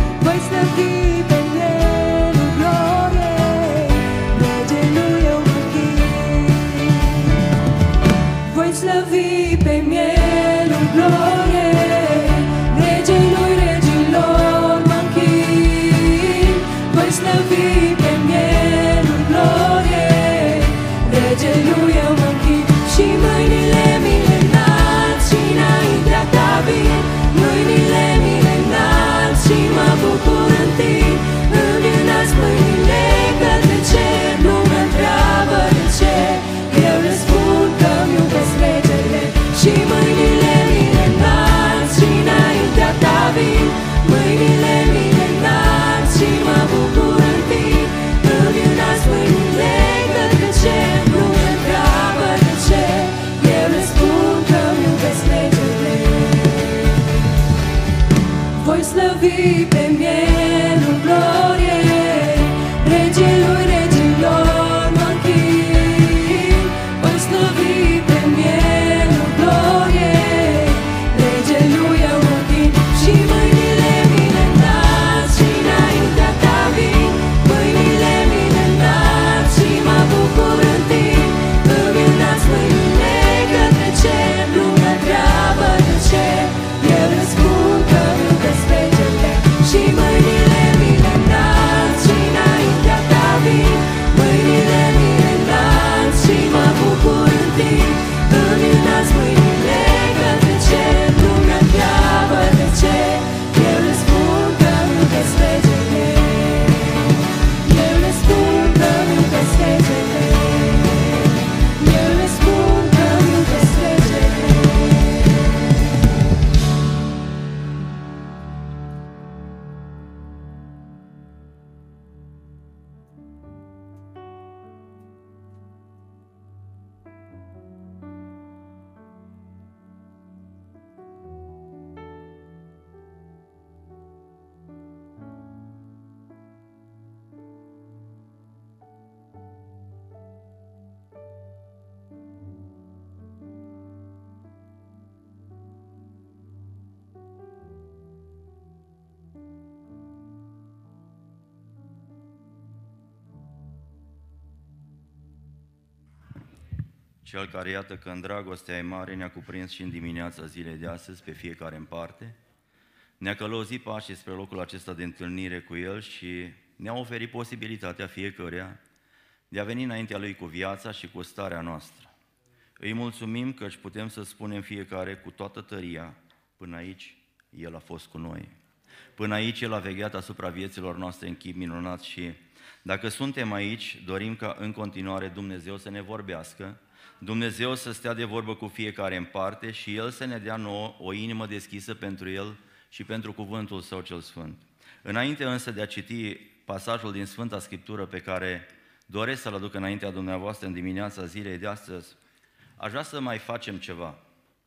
Cel care, iată că în dragostea e mare, ne-a cuprins și în dimineața zilei de astăzi pe fiecare în parte, ne-a călăuzit pașii spre locul acesta de întâlnire cu El și ne-a oferit posibilitatea fiecăruia de a veni înaintea Lui cu viața și cu starea noastră. Îi mulțumim că își putem să spunem fiecare cu toată tăria, până aici El a fost cu noi. Până aici El a vegheat asupra vieților noastre în chip minunat și dacă suntem aici, dorim ca în continuare Dumnezeu să ne vorbească, Dumnezeu să stea de vorbă cu fiecare în parte și El să ne dea nouă o inimă deschisă pentru El și pentru cuvântul Său cel Sfânt. Înainte însă de a citi pasajul din Sfânta Scriptură pe care doresc să-l aduc înaintea dumneavoastră în dimineața zilei de astăzi, aș vrea să mai facem ceva.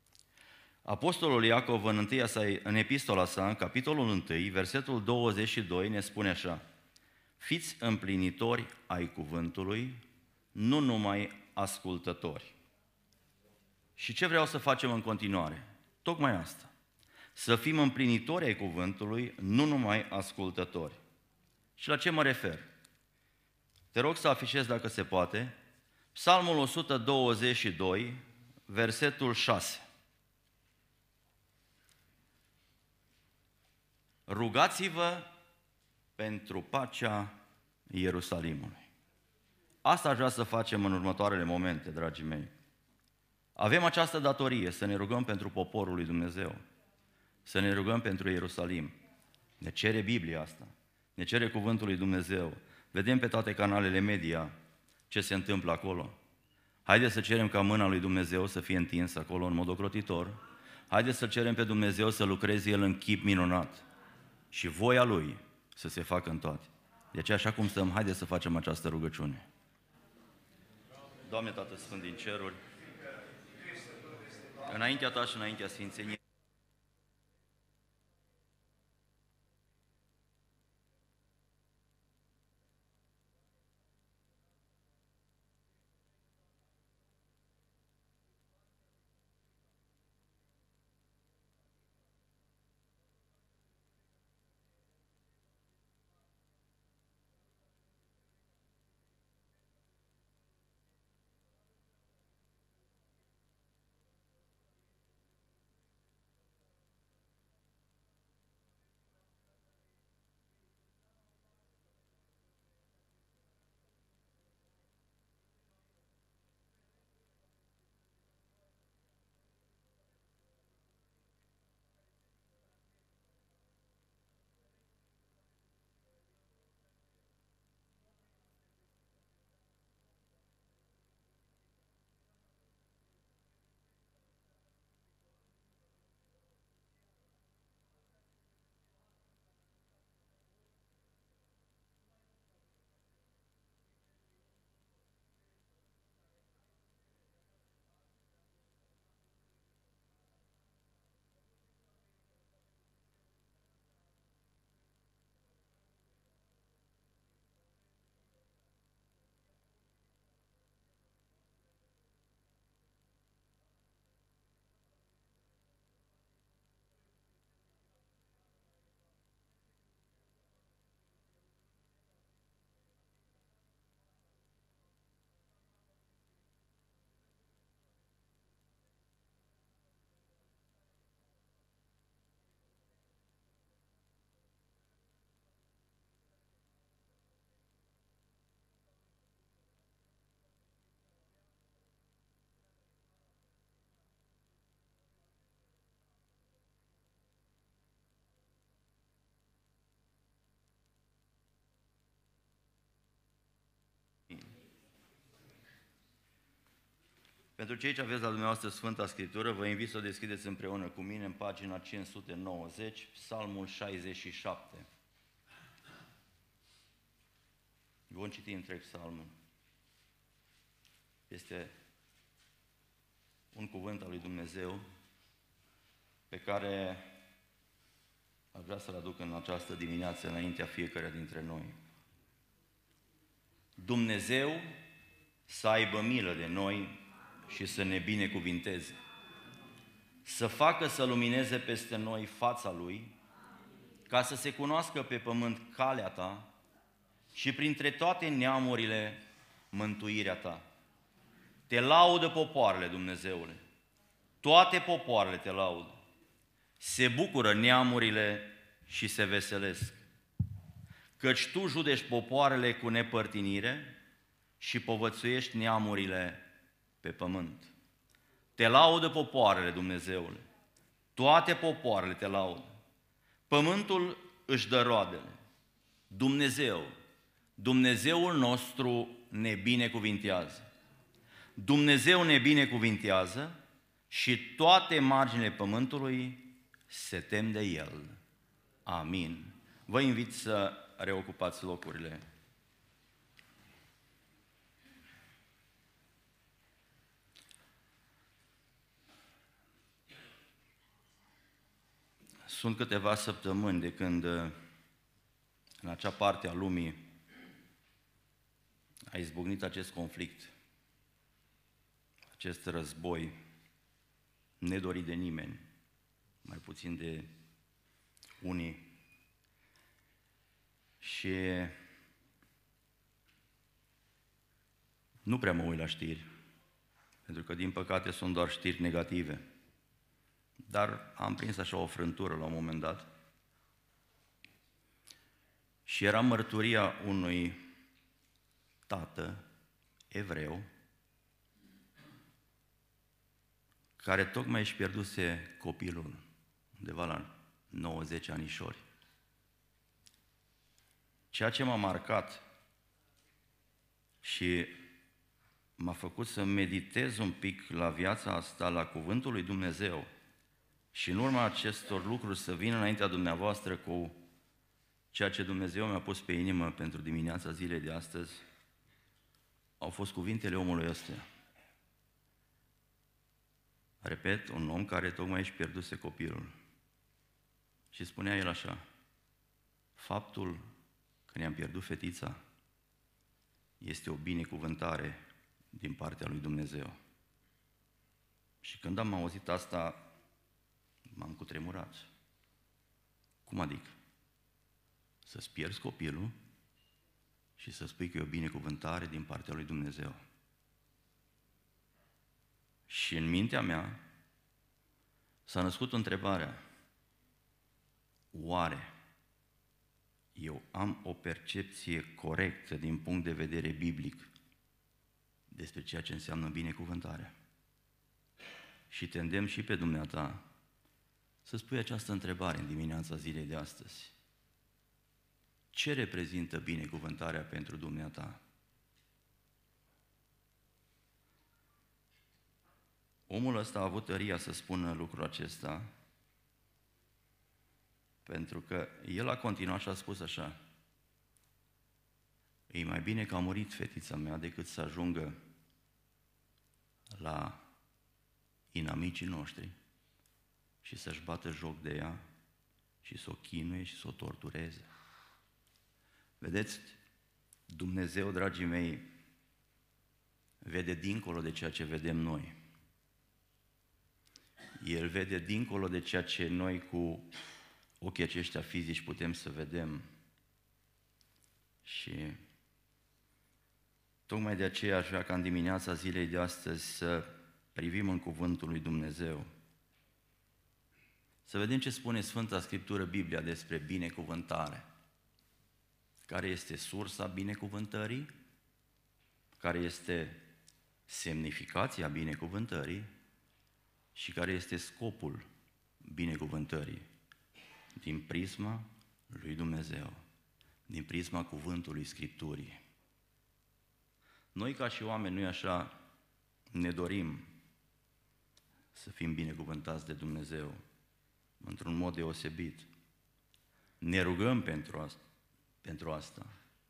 Apostolul Iacov în, întâia sa, în epistola sa, în capitolul unu, versetul douăzeci și doi, ne spune așa: fiți împlinitori ai cuvântului, nu numai ascultători. Și ce vreau să facem în continuare? Tocmai asta. Să fim împlinitori ai cuvântului, nu numai ascultători. Și la ce mă refer? Te rog să afișezi, dacă se poate, Psalmul o sută douăzeci și doi, versetul șase. Rugați-vă pentru pacea Ierusalimului. Asta aș vrea să facem în următoarele momente, dragii mei. Avem această datorie să ne rugăm pentru poporul lui Dumnezeu, să ne rugăm pentru Ierusalim. Ne cere Biblia asta, ne cere cuvântul lui Dumnezeu. Vedem pe toate canalele media ce se întâmplă acolo. Haideți să cerem ca mâna lui Dumnezeu să fie întinsă acolo în mod ocrotitor. Haideți să cerem pe Dumnezeu să lucreze El în chip minunat și voia Lui să se facă în toate. De aceea, așa cum stăm, haideți să facem această rugăciune. Doamne Tată Sfânt din ceruri, înaintea Ta și înaintea Sfințeniei, Pentru cei ce aveți la dumneavoastră Sfânta Scriptură, vă invit să o deschideți împreună cu mine în pagina cinci sute nouăzeci, Psalmul șaizeci și șapte. Vom citi întreg psalmul. Este un cuvânt al lui Dumnezeu pe care aș vrea să-l aduc în această dimineață înaintea fiecăruia dintre noi. Dumnezeu să aibă milă de noi și să ne binecuvinteze, să facă să lumineze peste noi fața Lui, ca să se cunoască pe pământ calea Ta și printre toate neamurile mântuirea Ta. Te laudă popoarele, Dumnezeule, toate popoarele te laudă, se bucură neamurile și se veselesc, căci Tu judeci popoarele cu nepărtinire și povățuiești neamurile pe pământ. Te laudă popoarele, Dumnezeule, toate popoarele te laudă. Pământul își dă roadele. Dumnezeu, Dumnezeul nostru ne binecuvintează. Dumnezeu ne binecuvintează și toate marginile pământului se tem de El. Amin. Vă invit să reocupați locurile. Sunt câteva săptămâni de când în acea parte a lumii a izbucnit acest conflict, acest război nedorit de nimeni, mai puțin de unii. Și nu prea mă uit la știri, pentru că din păcate sunt doar știri negative. Dar am prins așa o frântură la un moment dat și era mărturia unui tată evreu care tocmai își pierduse copilul, undeva la nouă-zece anișori. Ceea ce m-a marcat și m-a făcut să meditez un pic la viața asta, la cuvântul lui Dumnezeu, și în urma acestor lucruri să vin înaintea dumneavoastră cu ceea ce Dumnezeu mi-a pus pe inimă pentru dimineața zilei de astăzi, au fost cuvintele omului ăsta. Repet, un om care tocmai își pierduse copilul. Și spunea el așa: faptul că ne-am pierdut fetița este o binecuvântare din partea lui Dumnezeu. Și când am auzit asta, m-am cutremurat. Cum adică? Să-ți pierzi copilul și să spui că e o binecuvântare din partea lui Dumnezeu. Și în mintea mea s-a născut întrebarea: oare eu am o percepție corectă din punct de vedere biblic despre ceea ce înseamnă binecuvântarea? Și te îndemn și pe dumneata să-ți pui această întrebare în dimineața zilei de astăzi. Ce reprezintă binecuvântarea pentru dumneata? Omul ăsta a avut tăria să spună lucrul acesta pentru că el a continuat și a spus așa: e mai bine că a murit fetița mea decât să ajungă la inamicii noștri și să-și bată joc de ea și să o chinuie și să o tortureze. Vedeți, Dumnezeu, dragii mei, vede dincolo de ceea ce vedem noi. El vede dincolo de ceea ce noi cu ochii aceștia fizici putem să vedem. Și tocmai de aceea aș vrea ca în dimineața zilei de astăzi să privim în cuvântul lui Dumnezeu. Să vedem ce spune Sfânta Scriptură, Biblia, despre binecuvântare. Care este sursa binecuvântării? Care este semnificația binecuvântării? Și care este scopul binecuvântării? Din prisma lui Dumnezeu, din prisma cuvântului Scripturii. Noi, ca și oameni, nu-i așa, ne dorim să fim binecuvântați de Dumnezeu într-un mod deosebit. Ne rugăm pentru asta. Pentru asta.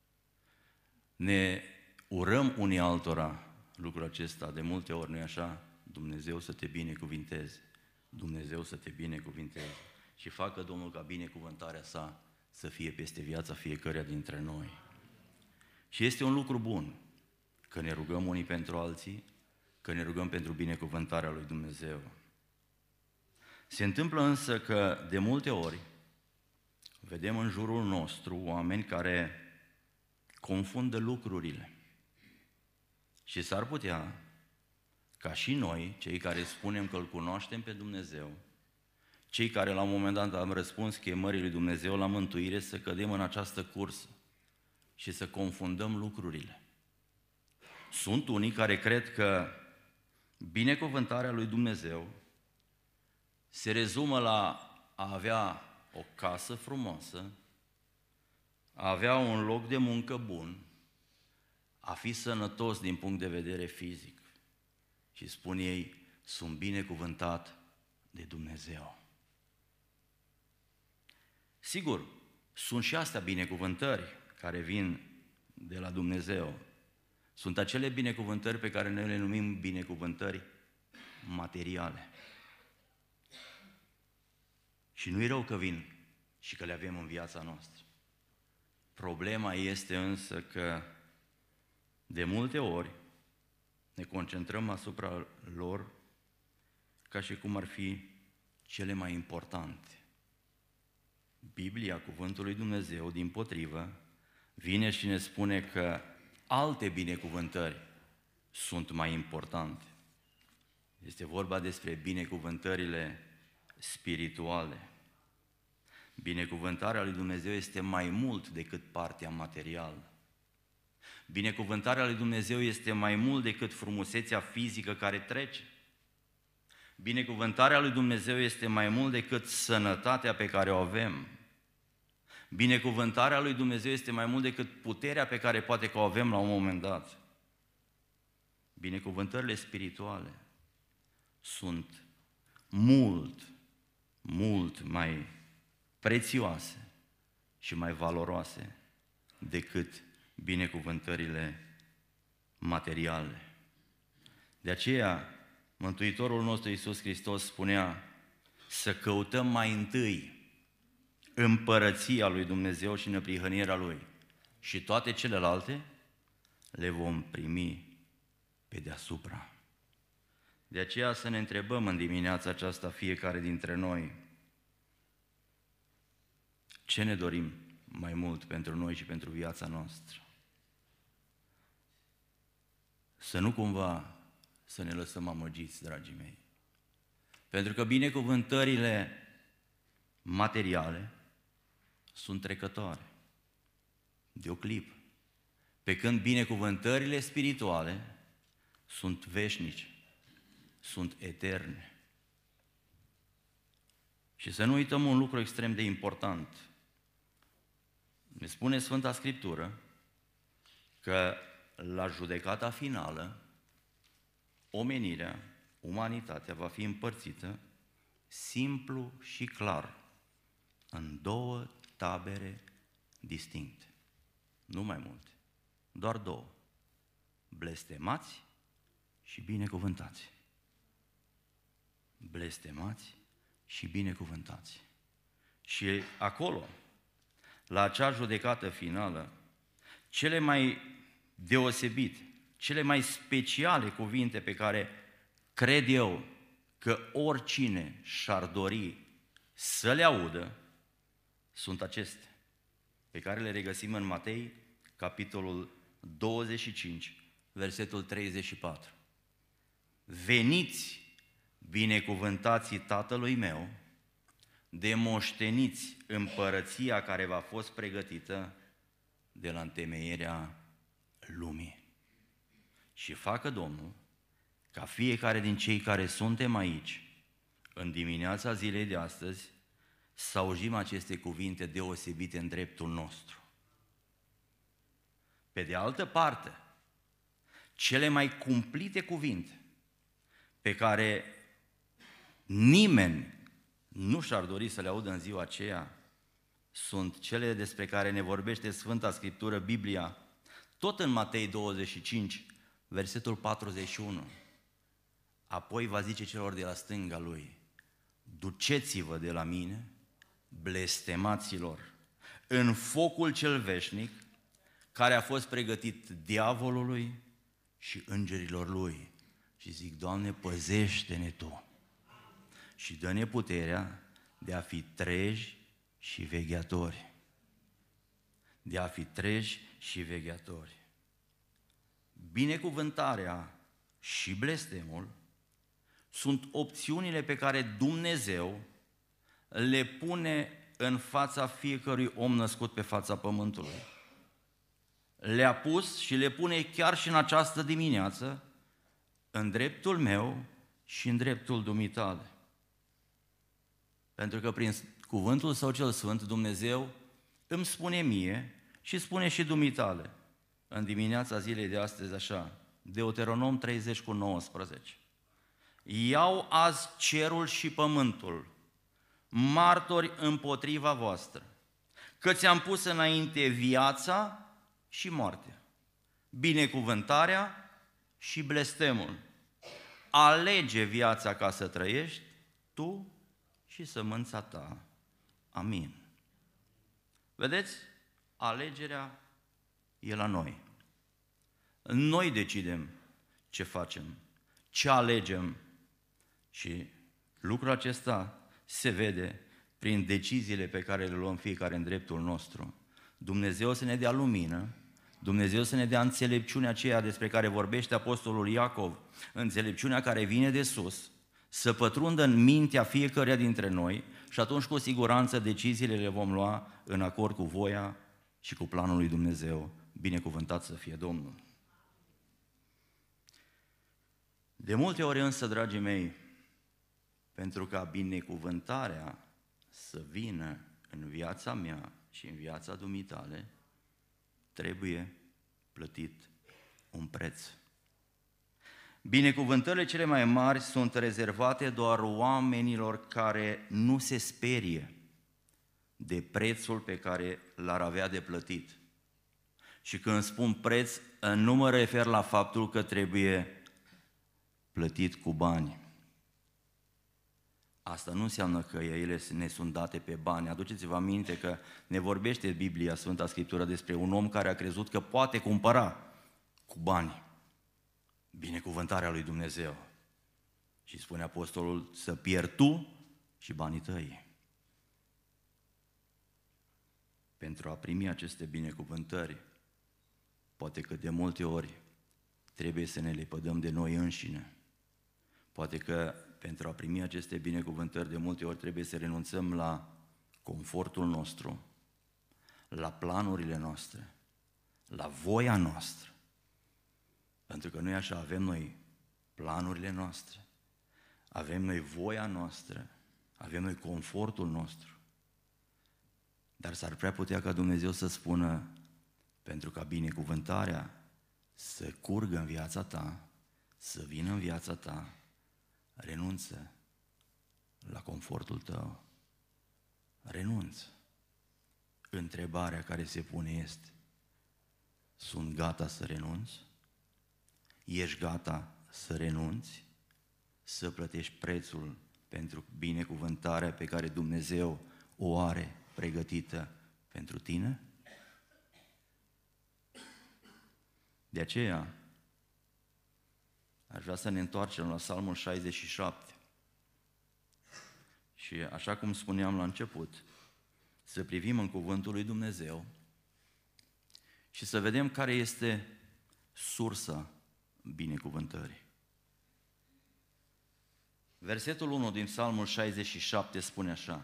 Ne urăm unii altora lucrul acesta, de multe ori, nu-i așa? Dumnezeu să te binecuvinteze, Dumnezeu să te binecuvinteze și facă Domnul ca binecuvântarea sa să fie peste viața fiecăruia dintre noi. Și este un lucru bun că ne rugăm unii pentru alții, că ne rugăm pentru binecuvântarea lui Dumnezeu. Se întâmplă însă că de multe ori vedem în jurul nostru oameni care confundă lucrurile. Și s-ar putea ca și noi, cei care spunem că îl cunoaștem pe Dumnezeu, cei care la un moment dat am răspuns chemării lui Dumnezeu la mântuire, să cădem în această cursă și să confundăm lucrurile. Sunt unii care cred că binecuvântarea lui Dumnezeu se rezumă la a avea o casă frumoasă, a avea un loc de muncă bun, a fi sănătos din punct de vedere fizic. Și spun ei, sunt binecuvântat de Dumnezeu. Sigur, sunt și astea binecuvântări care vin de la Dumnezeu. Sunt acele binecuvântări pe care noi le numim binecuvântări materiale. Și nu-i rău că vin și că le avem în viața noastră. Problema este însă că de multe ori ne concentrăm asupra lor ca și cum ar fi cele mai importante. Biblia, cuvântul lui Dumnezeu, dimpotrivă, vine și ne spune că alte binecuvântări sunt mai importante. Este vorba despre binecuvântările spirituale. Binecuvântarea lui Dumnezeu este mai mult decât partea materială. Binecuvântarea lui Dumnezeu este mai mult decât frumusețea fizică care trece. Binecuvântarea lui Dumnezeu este mai mult decât sănătatea pe care o avem. Binecuvântarea lui Dumnezeu este mai mult decât puterea pe care poate că o avem la un moment dat. Binecuvântările spirituale sunt mult, mult mai prețioase și mai valoroase decât binecuvântările materiale. De aceea, Mântuitorul nostru Iisus Hristos spunea să căutăm mai întâi împărăția lui Dumnezeu și neprihănirea Lui și toate celelalte le vom primi pe deasupra. De aceea să ne întrebăm în dimineața aceasta fiecare dintre noi ce ne dorim mai mult pentru noi și pentru viața noastră. Să nu cumva să ne lăsăm amăgiți, dragii mei. Pentru că binecuvântările materiale sunt trecătoare, de o clipă. Pe când binecuvântările spirituale sunt veșnice, sunt eterne. Și să nu uităm un lucru extrem de important. Ne spune Sfânta Scriptură că la judecata finală, omenirea, umanitatea va fi împărțită simplu și clar în două tabere distincte. Nu mai multe, doar două. Blestemați și binecuvântați. Blestemați și binecuvântați. Și acolo, la acea judecată finală, cele mai deosebite, cele mai speciale cuvinte pe care cred eu că oricine și-ar dori să le audă, sunt acestea, pe care le regăsim în Matei, capitolul douăzeci și cinci, versetul treizeci și patru. Veniți, binecuvântații Tatălui meu, de moșteniți împărăția care v-a fost pregătită de la întemeierea lumii. Și facă Domnul ca fiecare din cei care suntem aici, în dimineața zilei de astăzi, să auzim aceste cuvinte deosebite în dreptul nostru. Pe de altă parte, cele mai cumplite cuvinte pe care nimeni nu și-ar dori să le audă în ziua aceea, sunt cele despre care ne vorbește Sfânta Scriptură, Biblia, tot în Matei douăzeci și cinci, versetul patruzeci și unu. Apoi va zice celor de la stânga lui: duceți-vă de la mine, blestemaților, în focul cel veșnic, care a fost pregătit diavolului și îngerilor lui. Și zic: Doamne, păzește-ne Tu și dă-ne puterea de a fi treji și vegheatori. De a fi treji și vegheatori. Binecuvântarea și blestemul sunt opțiunile pe care Dumnezeu le pune în fața fiecărui om născut pe fața pământului. Le-a pus și le pune chiar și în această dimineață în dreptul meu și în dreptul dumitale. Pentru că prin cuvântul Său cel Sfânt Dumnezeu îmi spune mie și spune și dumitale în dimineața zilei de astăzi așa, Deuteronom treizeci cu nouăsprezece. Iau azi cerul și pământul, martori împotriva voastră, că ți-am pus înainte viața și moartea, binecuvântarea și blestemul. Alege viața ca să trăiești, tu și sămânța ta. Amin. Vedeți? Alegerea e la noi. Noi decidem ce facem, ce alegem și lucrul acesta se vede prin deciziile pe care le luăm fiecare în dreptul nostru. Dumnezeu să ne dea lumină, Dumnezeu să ne dea înțelepciunea aceea despre care vorbește Apostolul Iacov, înțelepciunea care vine de sus, să pătrundă în mintea fiecăruia dintre noi și atunci cu siguranță deciziile le vom lua în acord cu voia și cu planul lui Dumnezeu. Binecuvântat să fie Domnul! De multe ori însă, dragii mei, pentru ca binecuvântarea să vină în viața mea și în viața dumitale, trebuie plătit un preț. Binecuvântările cele mai mari sunt rezervate doar oamenilor care nu se sperie de prețul pe care l-ar avea de plătit. Și când spun preț, nu mă refer la faptul că trebuie plătit cu bani. Asta nu înseamnă că ele ne sunt date pe bani. Aduceți-vă aminte că ne vorbește Biblia, Sfânta Scriptură, despre un om care a crezut că poate cumpăra cu bani binecuvântarea lui Dumnezeu. Și spune apostolul: să pierzi tu și banii tăi. Pentru a primi aceste binecuvântări, poate că de multe ori trebuie să ne lepădăm de noi înșine. Poate că pentru a primi aceste binecuvântări de multe ori trebuie să renunțăm la confortul nostru, la planurile noastre, la voia noastră. Pentru că noi așa avem noi planurile noastre, avem noi voia noastră, avem noi confortul nostru. Dar s-ar prea putea ca Dumnezeu să spună: pentru ca binecuvântarea să curgă în viața ta, să vină în viața ta, renunță la confortul tău. Renunță. Întrebarea care se pune este: sunt gata să renunț? Ești gata să renunți? Să plătești prețul pentru binecuvântarea pe care Dumnezeu o are pregătită pentru tine? De aceea, aș vrea să ne întoarcem la Psalmul șaizeci și șapte. Și așa cum spuneam la început, să privim în cuvântul lui Dumnezeu și să vedem care este sursa binecuvântării. Versetul unu din Psalmul șaizeci și șapte spune așa: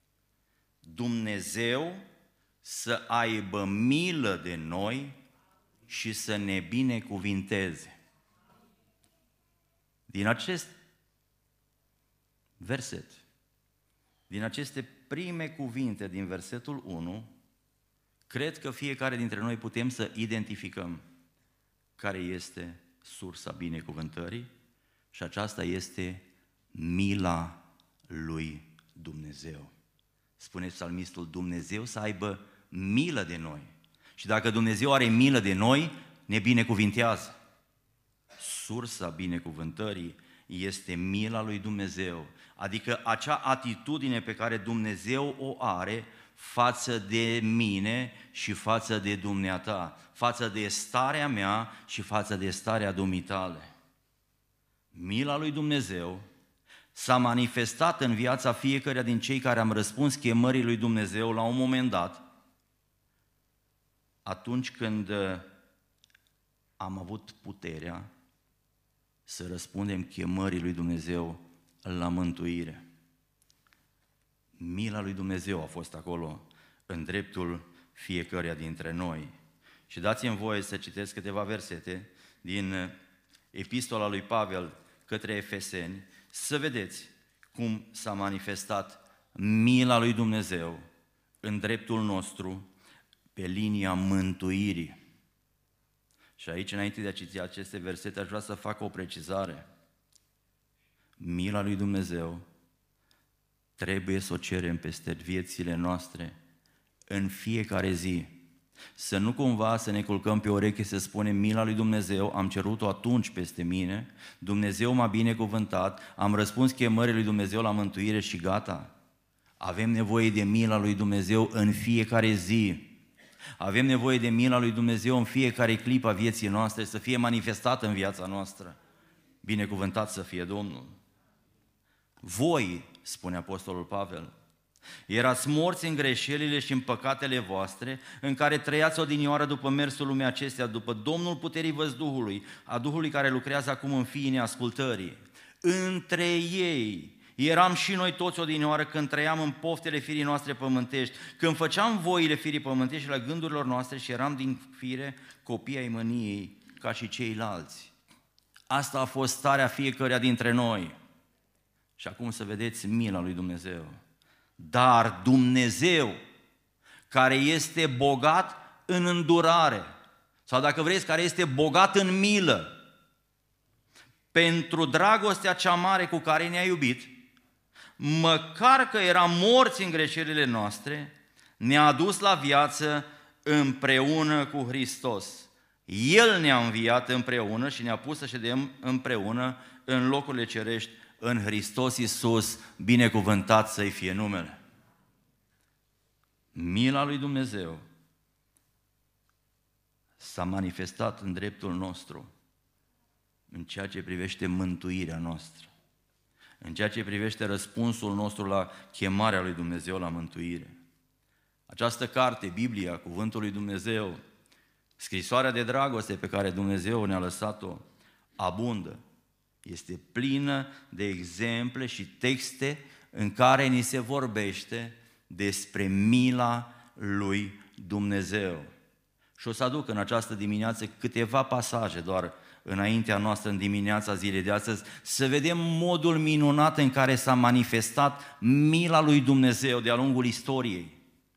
Dumnezeu să aibă milă de noi și să ne binecuvinteze. Din acest verset, din aceste prime cuvinte din versetul unu, cred că fiecare dintre noi putem să identificăm care este sursa binecuvântării Și aceasta este mila lui Dumnezeu. Spune psalmistul, Dumnezeu să aibă milă de noi. Și dacă Dumnezeu are milă de noi, ne binecuvintează. Sursa binecuvântării este mila lui Dumnezeu, adică acea atitudine pe care Dumnezeu o are față de mine și față de dumneata, față de starea mea și față de starea dumitale. Mila lui Dumnezeu s-a manifestat în viața fiecăruia din cei care am răspuns chemării lui Dumnezeu la un moment dat, atunci când am avut puterea să răspundem chemării lui Dumnezeu la mântuire. Mila lui Dumnezeu a fost acolo în dreptul fiecăruia dintre noi. Și dați-mi voie să citesc câteva versete din epistola lui Pavel către Efeseni, să vedeți cum s-a manifestat mila lui Dumnezeu în dreptul nostru pe linia mântuirii. Și aici, înainte de a citi aceste versete, aș vrea să fac o precizare. Mila lui Dumnezeu trebuie să o cerem peste viețile noastre în fiecare zi. Să nu cumva să ne culcăm pe ureche să spunem mila lui Dumnezeu, am cerut-o atunci peste mine, Dumnezeu m-a binecuvântat, am răspuns chemării lui Dumnezeu la mântuire și gata. Avem nevoie de mila lui Dumnezeu în fiecare zi. Avem nevoie de mila lui Dumnezeu în fiecare clipă a vieții noastre, să fie manifestată în viața noastră. Binecuvântat să fie Domnul. Voi, spune Apostolul Pavel, erați morți în greșelile și în păcatele voastre, în care trăiați odinioară după mersul lumii acestea, după Domnul puterii văzduhului, a Duhului care lucrează acum în fiii neascultării. Între ei eram și noi toți odinioară când trăiam în poftele firii noastre pământești, când făceam voile firii pământești și la gândurilor noastre și eram din fire copii ai mâniei ca și ceilalți. Asta a fost starea fiecăruia dintre noi. Și acum să vedeți mila lui Dumnezeu. Dar Dumnezeu, care este bogat în îndurare, sau dacă vreți, care este bogat în milă, pentru dragostea cea mare cu care ne-a iubit, măcar că eram morți în greșelile noastre, ne-a adus la viață împreună cu Hristos. El ne-a înviat împreună și ne-a pus să ședem împreună în locurile cerești, în Hristos Iisus, binecuvântat să-i fie numele. Mila lui Dumnezeu s-a manifestat în dreptul nostru, în ceea ce privește mântuirea noastră, în ceea ce privește răspunsul nostru la chemarea lui Dumnezeu la mântuire. Această carte, Biblia, Cuvântul lui Dumnezeu, scrisoarea de dragoste pe care Dumnezeu ne-a lăsat-o, abundă. Este plină de exemple și texte în care ni se vorbește despre mila lui Dumnezeu. Și o să aduc în această dimineață câteva pasaje doar înaintea noastră în dimineața zilei de astăzi, să vedem modul minunat în care s-a manifestat mila lui Dumnezeu de-a lungul istoriei.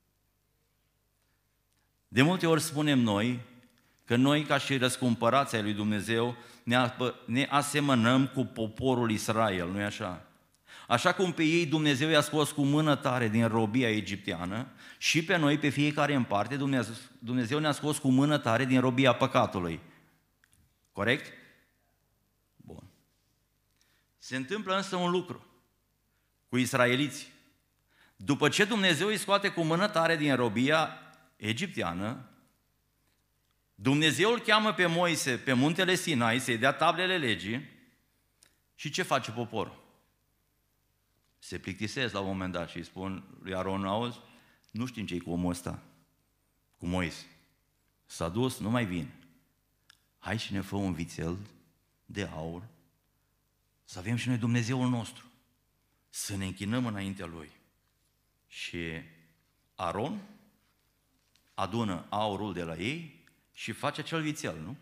De multe ori spunem noi că noi, ca și răscumpărați ai lui Dumnezeu, ne asemănăm cu poporul Israel, nu-i așa? Așa cum pe ei Dumnezeu i-a scos cu mână tare din robia egipteană, și pe noi, pe fiecare în parte, Dumnezeu ne-a scos cu mână tare din robia păcatului. Corect? Bun. Se întâmplă însă un lucru cu israeliții. După ce Dumnezeu îi scoate cu mână tare din robia egipteană, Dumnezeu îl cheamă pe Moise pe muntele Sinai să-i dea tablele legii și ce face poporul? Se plictisesc la un moment dat și îi spun lui Aron, auzi, nu știm ce-i cu omul ăsta, cu Moise. S-a dus, nu mai vine. Hai și ne fă un vițel de aur, să avem și noi Dumnezeul nostru, să ne închinăm înaintea Lui. Și Aron adună aurul de la ei și face acel vițel, nu?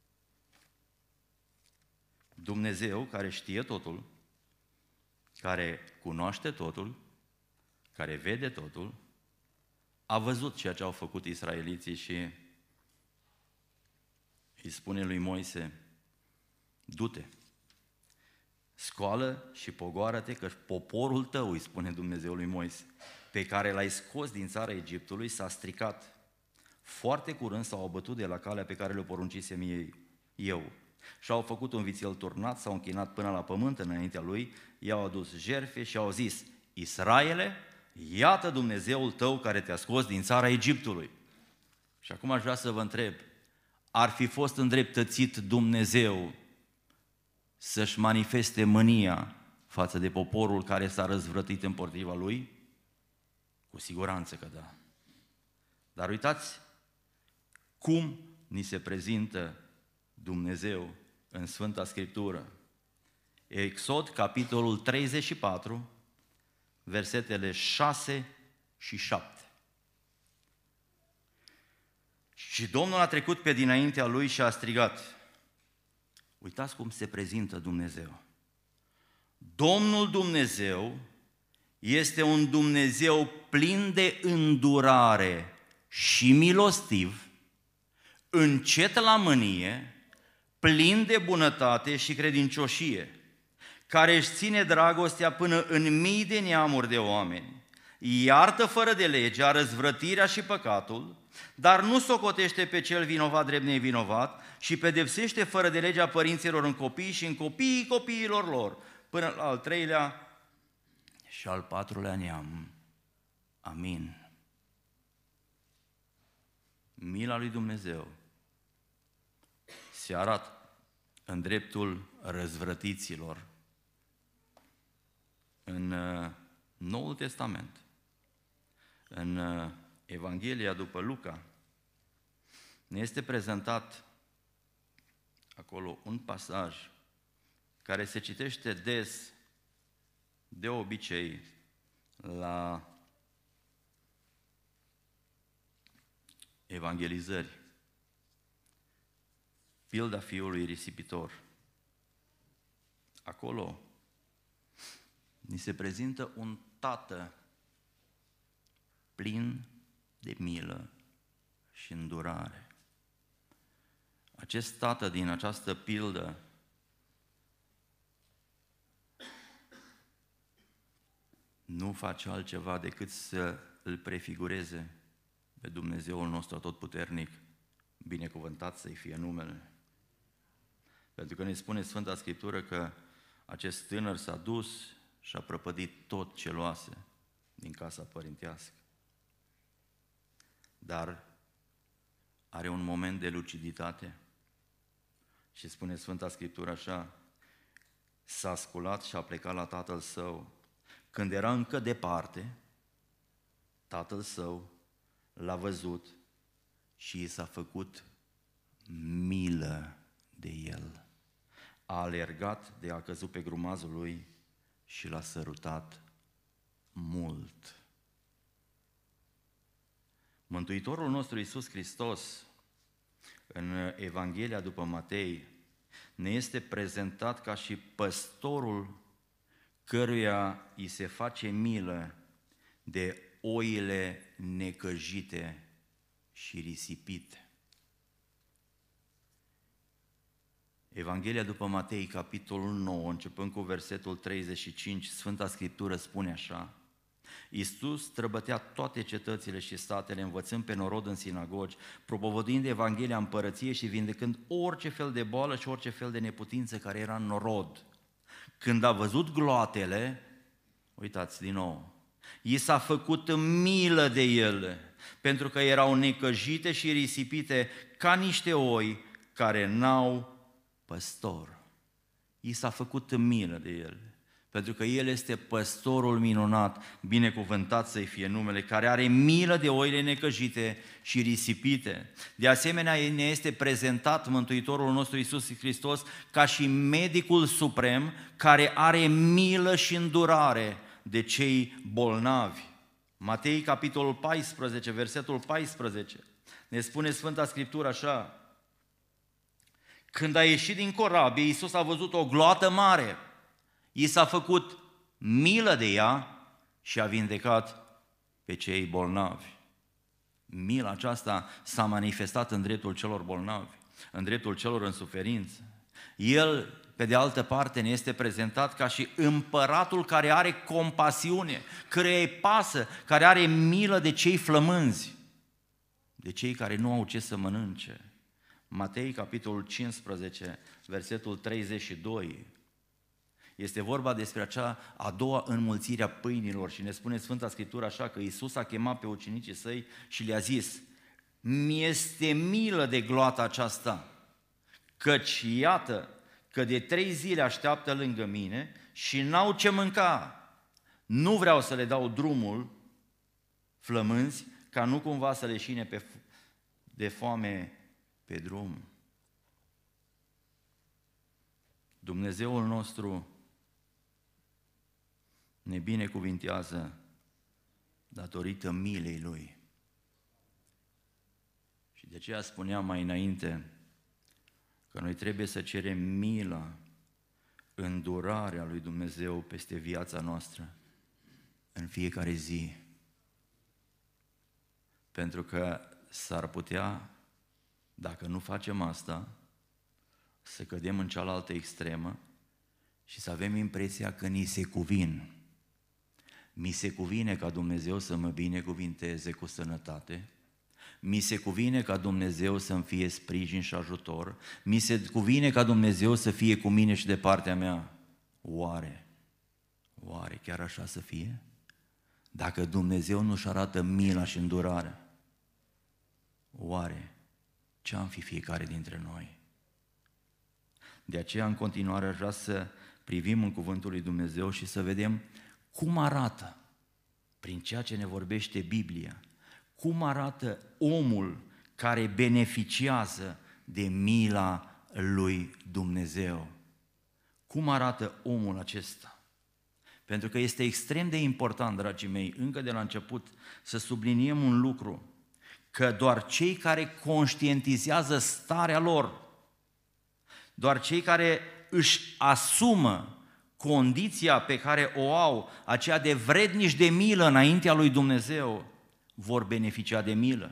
Dumnezeu, care știe totul, care cunoaște totul, care vede totul, a văzut ceea ce au făcut israeliții și îi spune lui Moise, du-te, scoală și pogoară-te, că poporul tău, îi spune Dumnezeu lui Moise, pe care l-ai scos din țara Egiptului, s-a stricat. Foarte curând s-au abătut de la calea pe care le-o poruncisem ei, eu. Și-au făcut un vițel turnat, s-au închinat până la pământ înaintea lui, i-au adus jertfe și au zis: Israele, iată Dumnezeul tău care te-a scos din țara Egiptului. Și acum aș vrea să vă întreb, ar fi fost îndreptățit Dumnezeu să-și manifeste mânia față de poporul care s-a răzvrătit împotriva lui? Cu siguranță că da. Dar uitați cum ni se prezintă Dumnezeu în Sfânta Scriptură. Exod, capitolul treizeci și patru, versetele șase și șapte. Și Domnul a trecut pe dinaintea lui și a strigat. Uitați cum se prezintă Dumnezeu. Domnul Dumnezeu este un Dumnezeu plin de îndurare și milostiv, încet la mânie, plin de bunătate și credincioșie, care își ține dragostea până în mii de neamuri de oameni, iartă fără de legea răzvrătirea și păcatul, dar nu socotește pe cel vinovat drept nevinovat și pedepsește fără de legea părinților în copii și în copiii copiilor lor, până la al treilea și al patrulea neam. Amin. Mila lui Dumnezeu se arată în dreptul răzvrătiților în Noul Testament, în Evanghelia după Luca, ne este prezentat acolo un pasaj care se citește des, de obicei, la evangelizări. Pilda fiului risipitor. Acolo ni se prezintă un tată plin de milă și îndurare. Acest tată din această pildă nu face altceva decât să îl prefigureze pe Dumnezeul nostru atotputernic, binecuvântat să-i fie numele. Pentru că ne spune Sfânta Scriptură că acest tânăr s-a dus și a prăpădit tot ce luase din casa părintească. Dar are un moment de luciditate și spune Sfânta Scriptură așa: s-a sculat și a plecat la tatăl său. Când era încă departe, tatăl său l-a văzut și i s-a făcut milă de el. A alergat de a căzut pe grumazul lui și l-a sărutat mult. Mântuitorul nostru Iisus Hristos, în Evanghelia după Matei, ne este prezentat ca și păstorul căruia îi se face milă de oile necăjite și risipite. Evanghelia după Matei, capitolul nouă, începând cu versetul treizeci și cinci, Sfânta Scriptură spune așa: Iisus străbătea toate cetățile și statele, învățând pe norod în sinagogi, propovăduind Evanghelia împărăției și vindecând orice fel de boală și orice fel de neputință care era în norod. Când a văzut gloatele, uitați din nou, i s-a făcut milă de ele, pentru că erau necăjite și risipite ca niște oi care n-au păstor. I s-a făcut milă de ele, pentru că El este păstorul minunat, binecuvântat să-i fie numele, care are milă de oile necăjite și risipite. De asemenea, ne este prezentat Mântuitorul nostru Iisus Hristos ca și medicul suprem, care are milă și îndurare de cei bolnavi. Matei, capitolul paisprezece, versetul paisprezece, ne spune Sfânta Scriptură așa: când a ieșit din corabie, Iisus a văzut o gloată mare, i s-a făcut milă de ea și a vindecat pe cei bolnavi. Mila aceasta s-a manifestat în dreptul celor bolnavi, în dreptul celor în suferință. El pe de altă parte, ne este prezentat ca și împăratul care are compasiune, căreia îi pasă, care are milă de cei flămânzi, de cei care nu au ce să mănânce. Matei, capitolul cincisprezece, versetul treizeci și doi. Este vorba despre acea a doua înmulțire a pâinilor și ne spune Sfânta Scriptură așa că Iisus a chemat pe ucenicii săi și le-a zis: mi-este milă de gloata aceasta, căci iată că de trei zile așteaptă lângă mine și n-au ce mânca. Nu vreau să le dau drumul flămânzi, ca nu cumva să le șine pe, de foame pe drum. Dumnezeul nostru ne binecuvintează datorită milei Lui. Și de aceea spuneam mai înainte că noi trebuie să cerem mila, îndurarea lui Dumnezeu peste viața noastră în fiecare zi. Pentru că s-ar putea, dacă nu facem asta, să cădem în cealaltă extremă și să avem impresia că ni se cuvin. Mi se cuvine ca Dumnezeu să mă binecuvinteze cu sănătate, mi se cuvine ca Dumnezeu să-mi fie sprijin și ajutor, mi se cuvine ca Dumnezeu să fie cu mine și de partea mea. Oare, oare chiar așa să fie? Dacă Dumnezeu nu-și arată mila și îndurarea, oare ce-am fi fiecare dintre noi? De aceea, în continuare, aș vrea să privim în Cuvântul lui Dumnezeu și să vedem cum arată, prin ceea ce ne vorbește Biblia, cum arată omul care beneficiază de mila lui Dumnezeu. Cum arată omul acesta? Pentru că este extrem de important, dragii mei, încă de la început, să subliniem un lucru, că doar cei care conștientizează starea lor, doar cei care își asumă condiția pe care o au, aceea de vrednici de milă înaintea lui Dumnezeu, vor beneficia de milă.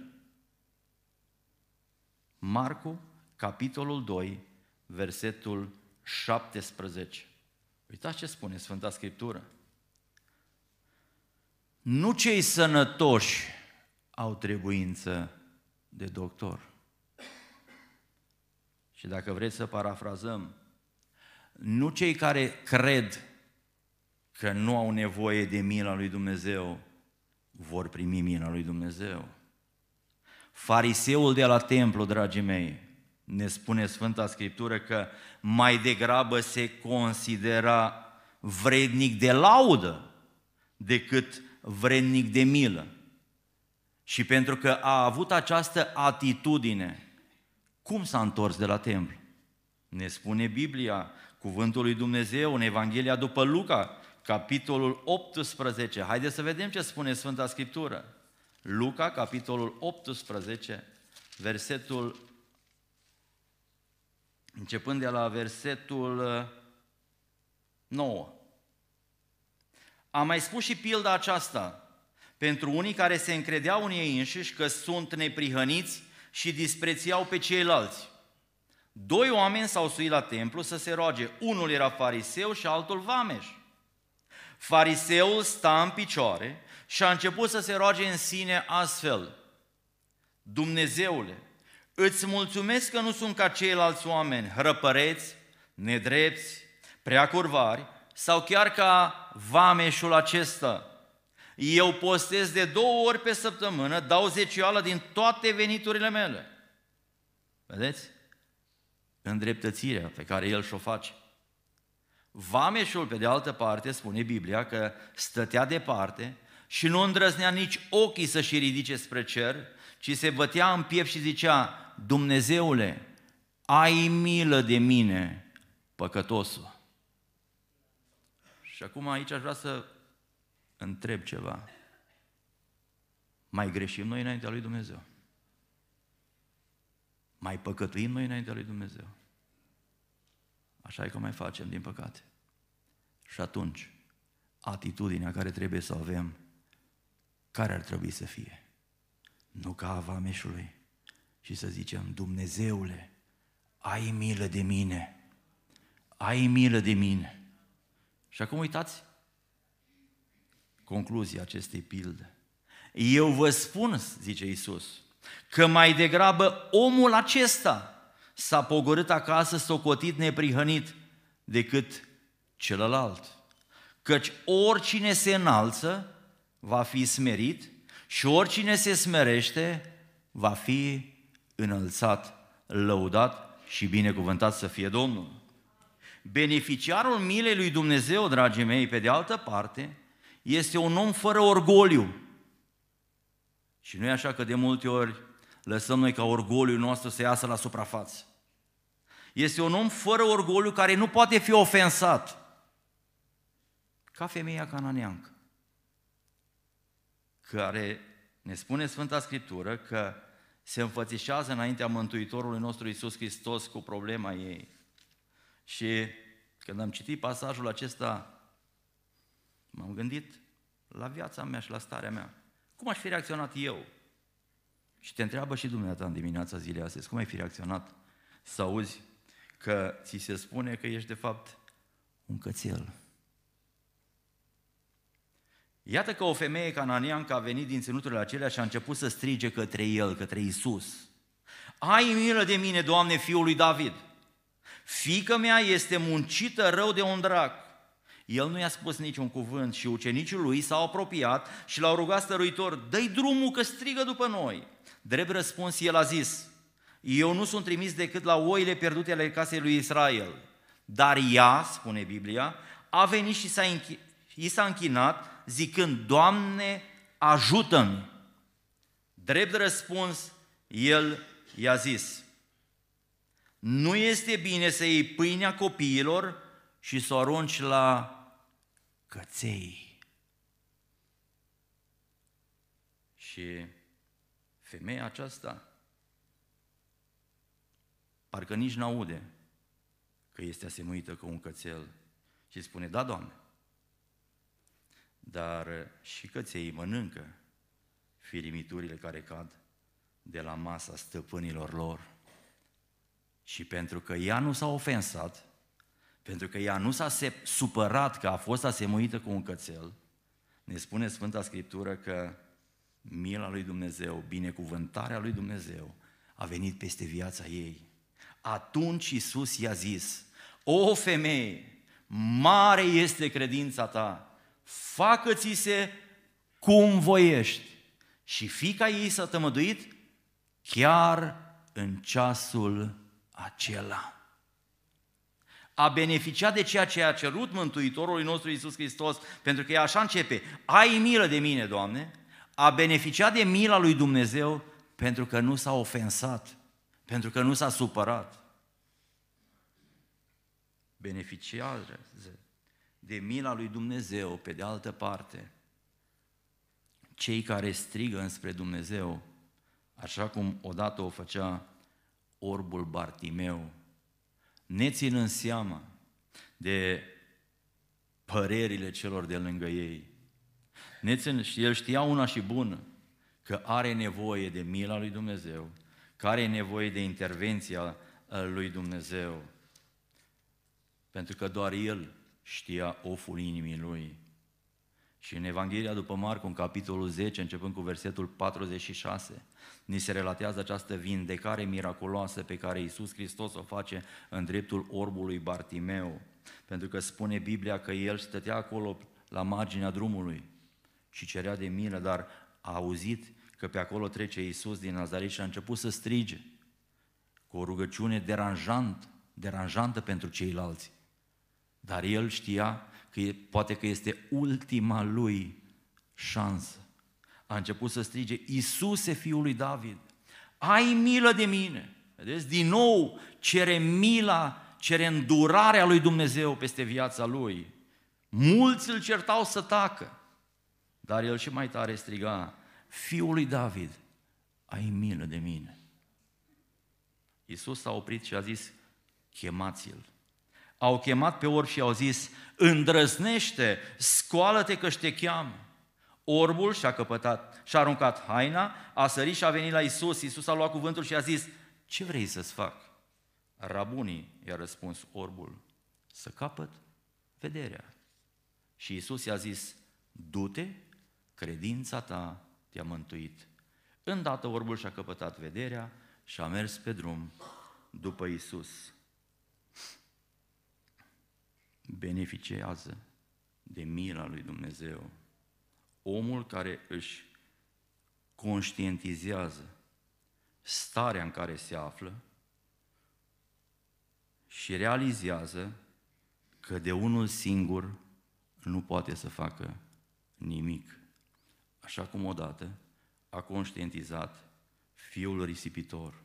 Marcu, capitolul doi, versetul șaptesprezece. Uitați ce spune Sfânta Scriptură. Nu cei sănătoși au trebuință de doctor. Și dacă vreți să parafrazăm, nu cei care cred că nu au nevoie de mila lui Dumnezeu vor primi mila lui Dumnezeu. Fariseul de la templu, dragii mei, ne spune Sfânta Scriptură că mai degrabă se considera vrednic de laudă decât vrednic de milă. Și pentru că a avut această atitudine, cum s-a întors de la templu? Ne spune Biblia, Cuvântul lui Dumnezeu, în Evanghelia după Luca, capitolul optsprezece. Haideți să vedem ce spune Sfânta Scriptură. Luca, capitolul optsprezece, versetul, începând de la versetul nouă. Am mai spus și pilda aceasta pentru unii care se încredeau în ei înșiși că sunt neprihăniți și disprețiau pe ceilalți. Doi oameni s-au suit la templu să se roage. Unul era fariseu și altul vameș. Fariseul sta în picioare și a început să se roage în sine astfel: Dumnezeule, îți mulțumesc că nu sunt ca ceilalți oameni, hrăpăreți, nedrepți, prea curvari sau chiar ca vameșul acesta. Eu postez de două ori pe săptămână, dau zecioală din toate veniturile mele. Vedeți? Îndreptățirea pe care el și-o face. Vameșul, pe de altă parte, spune Biblia că stătea departe și nu îndrăznea nici ochii să-și ridice spre cer, ci se bătea în piept și zicea: Dumnezeule, ai milă de mine, păcătosul. Și acum aici aș vrea să întreb ceva. Mai greșim noi înaintea lui Dumnezeu? Mai păcătuim noi înaintea lui Dumnezeu? Așa e că mai facem, din păcate. Și atunci, atitudinea care trebuie să o avem, care ar trebui să fie? Nu ca a vameșului, și să zicem: Dumnezeule, ai milă de mine, ai milă de mine. Și acum uitați concluzia acestei pilde. Eu vă spun, zice Iisus, că mai degrabă omul acesta s-a pogorât acasă socotit neprihănit decât celălalt. Căci oricine se înalță va fi smerit și oricine se smerește va fi înălțat, lăudat și binecuvântat să fie Domnul. Beneficiarul milei lui Dumnezeu, dragii mei, pe de altă parte, este un om fără orgoliu. Și nu e așa că de multe ori lăsăm noi ca orgoliul nostru să iasă la suprafață. Este un om fără orgoliu care nu poate fi ofensat, ca femeia cananeancă, care ne spune Sfânta Scriptură că se înfățișează înaintea Mântuitorului nostru Iisus Hristos cu problema ei. Și când am citit pasajul acesta, m-am gândit la viața mea și la starea mea. Cum aș fi reacționat eu? Și te întreabă și dumneata în dimineața zilei astăzi, cum ai fi reacționat să auzi că ți se spune că ești de fapt un cățel? Iată că o femeie cananeancă a venit din ținuturile acelea și a început să strige către el, către Iisus. Ai milă de mine, Doamne, fiul lui David! Fiica mea este muncită rău de un drac. El nu i-a spus niciun cuvânt și ucenicii lui s-au apropiat și l-au rugat stăruitor, dă-i drumul că strigă după noi. Drept răspuns, el a zis, eu nu sunt trimis decât la oile pierdute ale casei lui Israel. Dar ea, spune Biblia, a venit și s-a închi- i s-a închinat zicând, Doamne, ajută-mi! Drept răspuns, el i-a zis, nu este bine să iei pâinea copiilor și să o arunci la căței. Și femeia aceasta parcă nici n-aude că este asemuită cu un cățel și spune, da, Doamne, dar și căței mănâncă firimiturile care cad de la masa stăpânilor lor. Și pentru că ea nu s-a ofensat, pentru că ea nu s-a supărat că a fost asemuită cu un cățel, ne spune Sfânta Scriptură că mila lui Dumnezeu, binecuvântarea lui Dumnezeu a venit peste viața ei. Atunci Iisus i-a zis, o femeie, mare este credința ta, facă-ți-se cum voiești. Și fiica ei s-a tămăduit chiar în ceasul acela. A beneficiat de ceea ce a cerut Mântuitorului nostru Iisus Hristos, pentru că ea așa începe, ai milă de mine, Doamne, a beneficiat de mila lui Dumnezeu pentru că nu s-a ofensat, pentru că nu s-a supărat. Beneficiază de mila lui Dumnezeu, pe de altă parte, cei care strigă înspre Dumnezeu, așa cum odată o făcea orbul Bartimeu, neținând seama de părerile celor de lângă ei. Nețin, și el știa una și bună, că are nevoie de mila lui Dumnezeu, că are nevoie de intervenția lui Dumnezeu, pentru că doar el știa oful inimii lui. Și în Evanghelia după Marcu, în capitolul zece, începând cu versetul patruzeci și șase, ni se relatează această vindecare miraculoasă pe care Iisus Hristos o face în dreptul orbului Bartimeu, pentru că spune Biblia că el stătea acolo la marginea drumului și cerea de milă, dar a auzit că pe acolo trece Iisus din Nazaret și a început să strige cu o rugăciune deranjant, deranjantă pentru ceilalți. Dar el știa că e, poate că este ultima lui șansă. A început să strige, Iisuse, Fiul lui David, ai milă de mine. Vedeți? Din nou cere mila, cere îndurarea lui Dumnezeu peste viața lui. Mulți îl certau să tacă, dar el și mai tare striga, Fiul lui David, ai milă de mine. Iisus s-a oprit și a zis, chemați-l. Au chemat pe orb și au zis, îndrăznește, scoală-te că te cheamă. Orbul și-a căpătat, și-a aruncat haina, a sărit și a venit la Iisus. Iisus a luat cuvântul și a zis, ce vrei să-ți fac? Rabunii, i-a răspuns orbul, să capăt vederea. Și Iisus i-a zis, du-te, credința ta te-a mântuit. Îndată orbul și-a căpătat vederea și a mers pe drum după Iisus. Beneficiază de mila lui Dumnezeu omul care își conștientizează starea în care se află și realizează că de unul singur nu poate să facă nimic. Așa cum odată a conștientizat fiul risipitor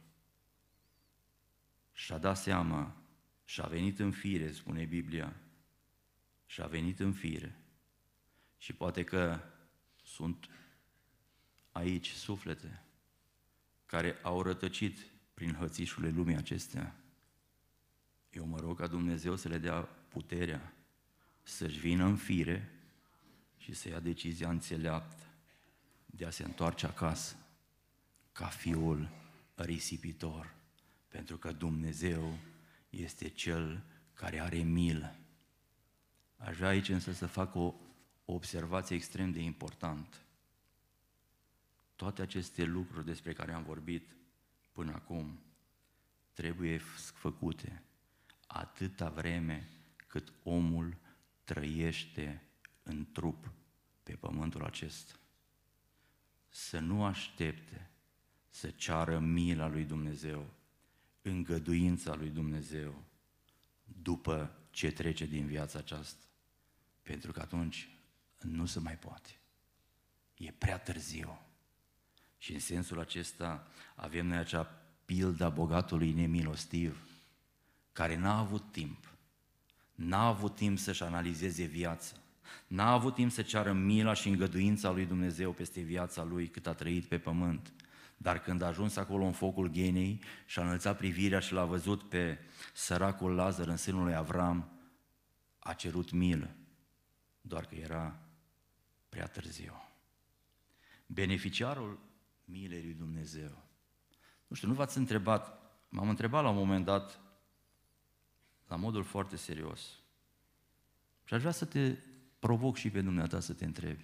și-a dat seama și-a venit în fire, spune Biblia, și-a venit în fire. Și poate că sunt aici suflete care au rătăcit prin hățișurile lumii acestea. Eu mă rog ca Dumnezeu să le dea puterea să-și vină în fire și să ia decizia înțeleaptă de a se întoarce acasă ca fiul risipitor, pentru că Dumnezeu este Cel care are milă. Aș vrea aici însă să fac o, o observație extrem de importantă. Toate aceste lucruri despre care am vorbit până acum trebuie făcute atâta vreme cât omul trăiește în trup pe pământul acesta. Să nu aștepte să ceară mila lui Dumnezeu, îngăduința lui Dumnezeu după ce trece din viața aceasta. Pentru că atunci nu se mai poate. E prea târziu. Și în sensul acesta avem noi acea pilda bogatului nemilostiv, care n-a avut timp, n-a avut timp să-și analizeze viața, n-a avut timp să ceară mila și îngăduința lui Dumnezeu peste viața lui cât a trăit pe pământ. Dar când a ajuns acolo în focul ghenei și a înălțat privirea și l-a văzut pe săracul Lazar în sânul lui Avram, a cerut milă, doar că era prea târziu. Beneficiarul milei lui Dumnezeu. Nu știu, nu v-ați întrebat, m-am întrebat la un moment dat, la modul foarte serios, și aș vrea să te provoc și pe dumneata să te întrebi.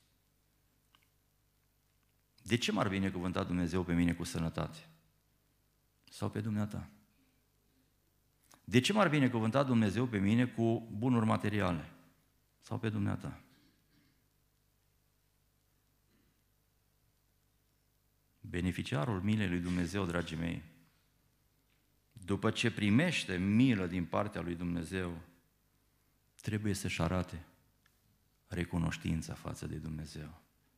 De ce m-ar binecuvânta Dumnezeu pe mine cu sănătate? Sau pe dumneata? De ce m-ar binecuvânta Dumnezeu pe mine cu bunuri materiale? Sau pe dumneata? Beneficiarul milei lui Dumnezeu, dragii mei, după ce primește milă din partea lui Dumnezeu, trebuie să-și arate recunoștința față de Dumnezeu.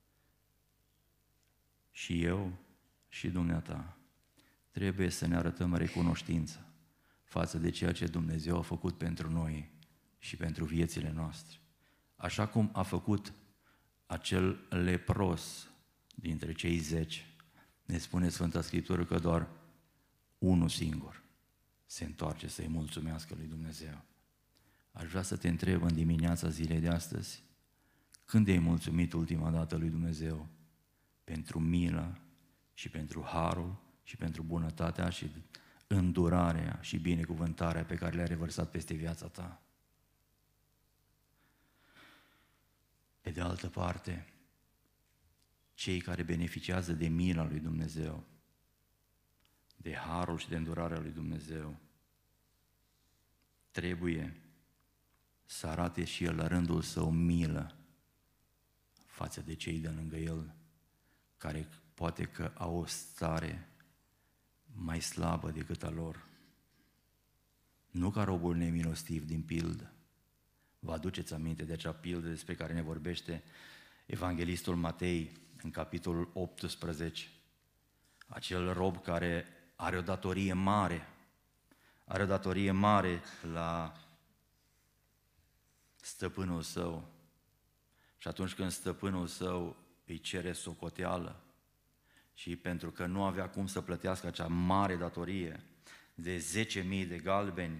Și eu și dumneata trebuie să ne arătăm recunoștința față de ceea ce Dumnezeu a făcut pentru noi și pentru viețile noastre. Așa cum a făcut acel lepros dintre cei zece, ne spune Sfânta Scriptură că doar unul singur se întoarce să-i mulțumească lui Dumnezeu. Aș vrea să te întreb în dimineața zilei de astăzi, când ai mulțumit ultima dată lui Dumnezeu pentru milă și pentru harul și pentru bunătatea și îndurarea și binecuvântarea pe care le-a revărsat peste viața ta? Pe de altă parte, cei care beneficiază de mila lui Dumnezeu, de harul și de îndurarea lui Dumnezeu, trebuie să arate și el la rândul său milă față de cei de lângă el, care poate că au o stare mai slabă decât a lor. Nu ca robul nemilostiv din pildă. Vă aduceți aminte de acea pildă despre care ne vorbește Evanghelistul Matei în capitolul optsprezece. Acel rob care are o datorie mare, are o datorie mare la stăpânul său. Și atunci când stăpânul său îi cere socoteală și pentru că nu avea cum să plătească acea mare datorie de zece mii de galbeni,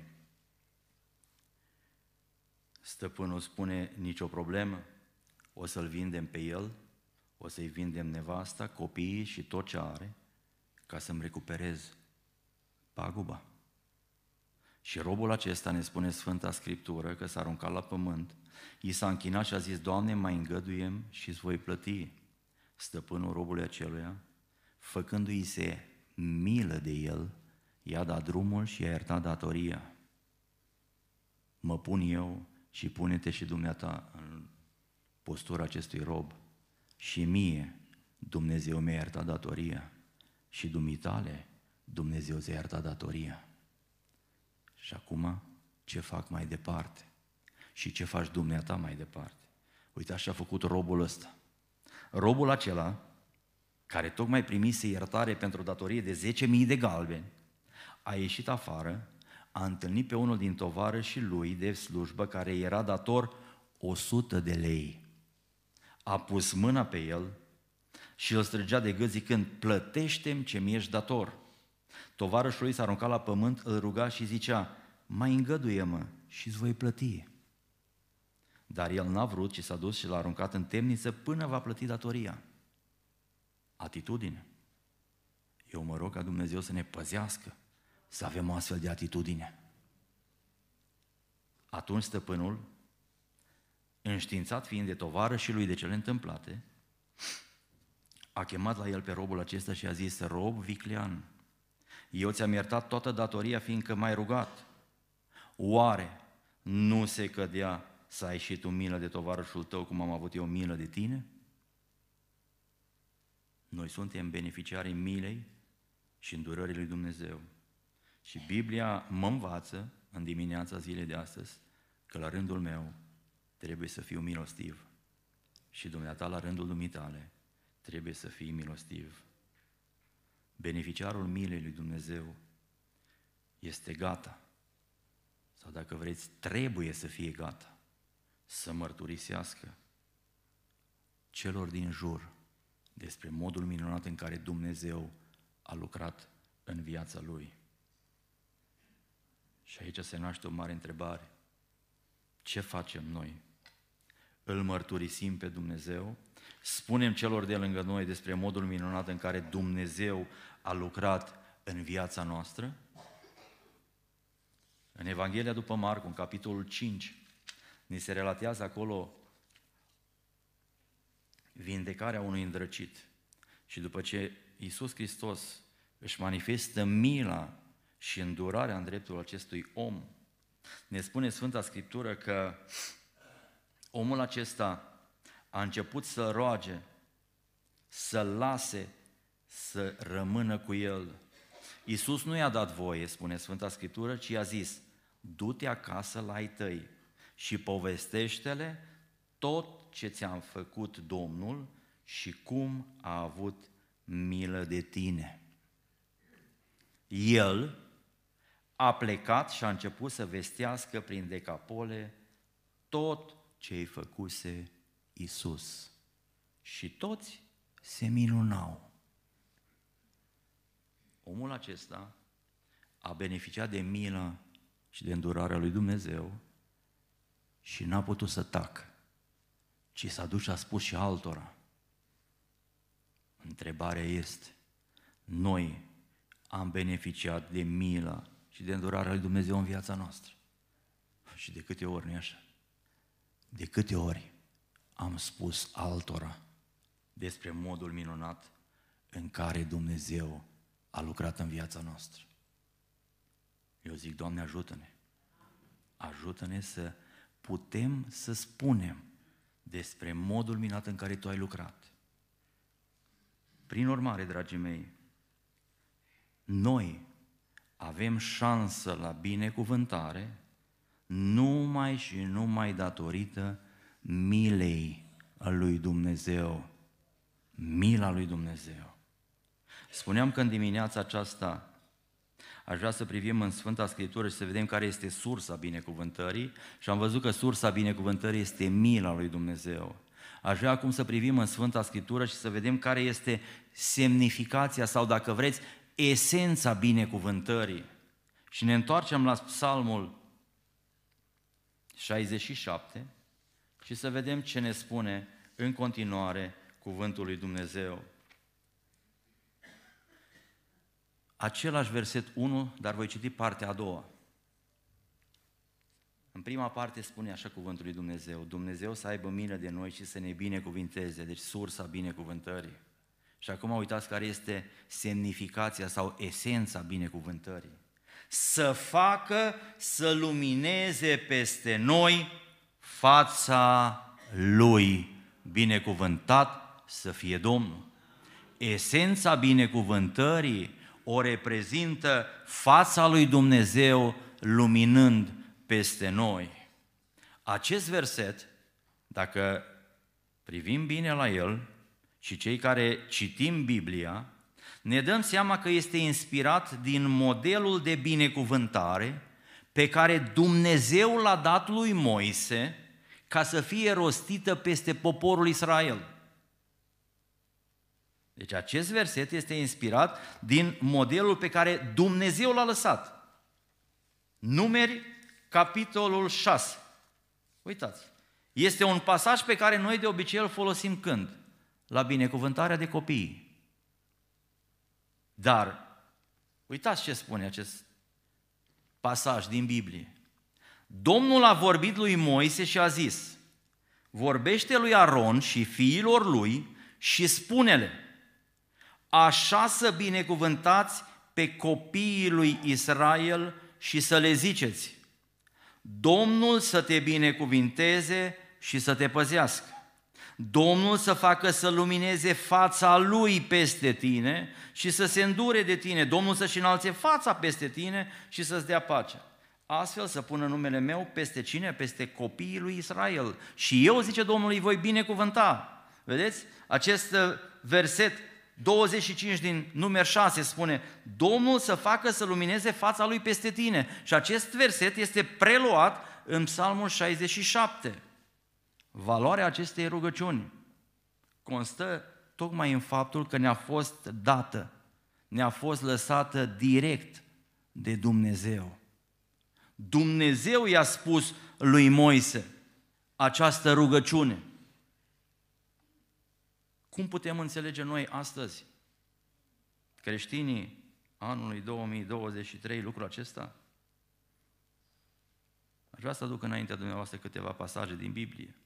stăpânul spune, nicio problemă, o să-l vindem pe el, o să-i vindem nevasta, copiii și tot ce are, ca să-mi recuperez paguba. Și robul acesta, ne spune Sfânta Scriptură, că s-a aruncat la pământ, i s-a închinat și a zis, Doamne, mai îngăduiem și îți voi plăti. Stăpânul robului aceluia, făcându-i se milă de el, i-a dat drumul și i-a iertat datoria. Mă pun eu și pune-te și dumneata în postura acestui rob. Și mie Dumnezeu mi-a iertat datoria și dumitale Dumnezeu ți-a iertat datoria. Și acum ce fac mai departe? Și ce faci dumneata mai departe? Uite, așa a făcut robul ăsta. Robul acela, care tocmai primise iertare pentru datorie de zece mii de galbeni, a ieșit afară, a întâlnit pe unul din tovarășii lui de slujbă care era dator o sută de lei. A pus mâna pe el și îl strângea de gât zicând, plătește-mi ce mi ești dator. Tovarășul lui s-a aruncat la pământ, îl ruga și zicea, mai îngăduie-mă și îți voi plăti. Dar el n-a vrut, ci s-a dus și l-a aruncat în temniță până va plăti datoria. Atitudine. Eu mă rog ca Dumnezeu să ne păzească, să avem o astfel de atitudine. Atunci stăpânul, înștiințat fiind de tovarășii lui de cele întâmplate, a chemat la el pe robul acesta și a zis, rob viclean, eu ți-am iertat toată datoria fiindcă m-ai rugat. Oare nu se cădea să ai și tu milă de tovarășul tău cum am avut eu milă de tine? Noi suntem beneficiarii milei și îndurării lui Dumnezeu. Și Biblia mă învață în dimineața zilei de astăzi că la rândul meu trebuie să fiu milostiv și dumneata la rândul dumitale trebuie să fii milostiv. Beneficiarul milei lui Dumnezeu este gata, sau dacă vreți, trebuie să fie gata, să mărturisească celor din jur despre modul minunat în care Dumnezeu a lucrat în viața lui. Și aici se naște o mare întrebare. Ce facem noi? Îl mărturisim pe Dumnezeu? Spunem celor de lângă noi despre modul minunat în care Dumnezeu a lucrat în viața noastră? În Evanghelia după Marcu, în capitolul cinci, ni se relatează acolo vindecarea unui îndrăcit. Și după ce Iisus Hristos își manifestă mila și îndurarea în dreptul acestui om, ne spune Sfânta Scriptură că omul acesta a început să roage, să lase să rămână cu el. Iisus nu i-a dat voie, spune Sfânta Scriptură, ci i-a zis, du-te acasă la ai tăi și povestește-le tot ce ți-am făcut Domnul și cum a avut milă de tine. El a plecat și a început să vestească prin Decapole tot ce-i făcuse Iisus. Și toți se minunau. Omul acesta a beneficiat de milă și de îndurarea lui Dumnezeu și n-a putut să tacă, ci s-a dus și a spus și altora. Întrebarea este, noi am beneficiat de mila și de îndurarea lui Dumnezeu în viața noastră. Și de câte ori, nu-i așa? De câte ori am spus altora despre modul minunat în care Dumnezeu a lucrat în viața noastră. Eu zic, Doamne, ajută-ne! Ajută-ne să putem să spunem despre modul minunat în care Tu ai lucrat. Prin urmare, dragii mei, noi avem șansă la binecuvântare numai și numai datorită milei lui Dumnezeu. Mila lui Dumnezeu. Spuneam că în dimineața aceasta aș vrea să privim în Sfânta Scriptură și să vedem care este sursa binecuvântării și am văzut că sursa binecuvântării este mila lui Dumnezeu. Aș vrea acum să privim în Sfânta Scriptură și să vedem care este semnificația sau, dacă vreți, esența binecuvântării. Și ne întoarcem la Psalmul șaizeci și șapte și să vedem ce ne spune în continuare cuvântul lui Dumnezeu. Același verset unu, dar voi citi partea a doua. prima parte spune așa cuvântul lui Dumnezeu, Dumnezeu să aibă milă de noi și să ne binecuvinteze, deci sursa binecuvântării. Și acum uitați care este semnificația sau esența binecuvântării. Să facă să lumineze peste noi fața Lui, binecuvântat să fie Domnul. Esența binecuvântării o reprezintă fața lui Dumnezeu luminând peste noi. Acest verset, dacă privim bine la el și cei care citim Biblia, ne dăm seama că este inspirat din modelul de binecuvântare pe care Dumnezeu l-a dat lui Moise ca să fie rostită peste poporul Israel. Deci acest verset este inspirat din modelul pe care Dumnezeu l-a lăsat. Numeri, capitolul șase. Uitați, este un pasaj pe care noi de obicei îl folosim când? La binecuvântarea de copii. Dar, uitați ce spune acest pasaj din Biblie. Domnul a vorbit lui Moise și a zis, vorbește lui Aron și fiilor lui și spune-le, așa să binecuvântați pe copiii lui Israel și să le ziceți, Domnul să te binecuvinteze și să te păzească. Domnul să facă să lumineze fața Lui peste tine și să se îndure de tine. Domnul să-și înalțe fața peste tine și să-ți dea pace. Astfel să pună numele meu peste cine? Peste copiii lui Israel. Și eu, zice Domnul, îi voi binecuvânta. Vedeți? Acest verset douăzeci și cinci din Numeri șase spune, Domnul să facă să lumineze fața Lui peste tine. Și acest verset este preluat în Psalmul șaizeci și șapte. Valoarea acestei rugăciuni constă tocmai în faptul că ne-a fost dată, ne-a fost lăsată direct de Dumnezeu. Dumnezeu i-a spus lui Moise această rugăciune. Cum putem înțelege noi astăzi, creștinii anului două mii douăzeci și trei, lucrul acesta? Aș vrea să aduc înaintea dumneavoastră câteva pasaje din Biblie.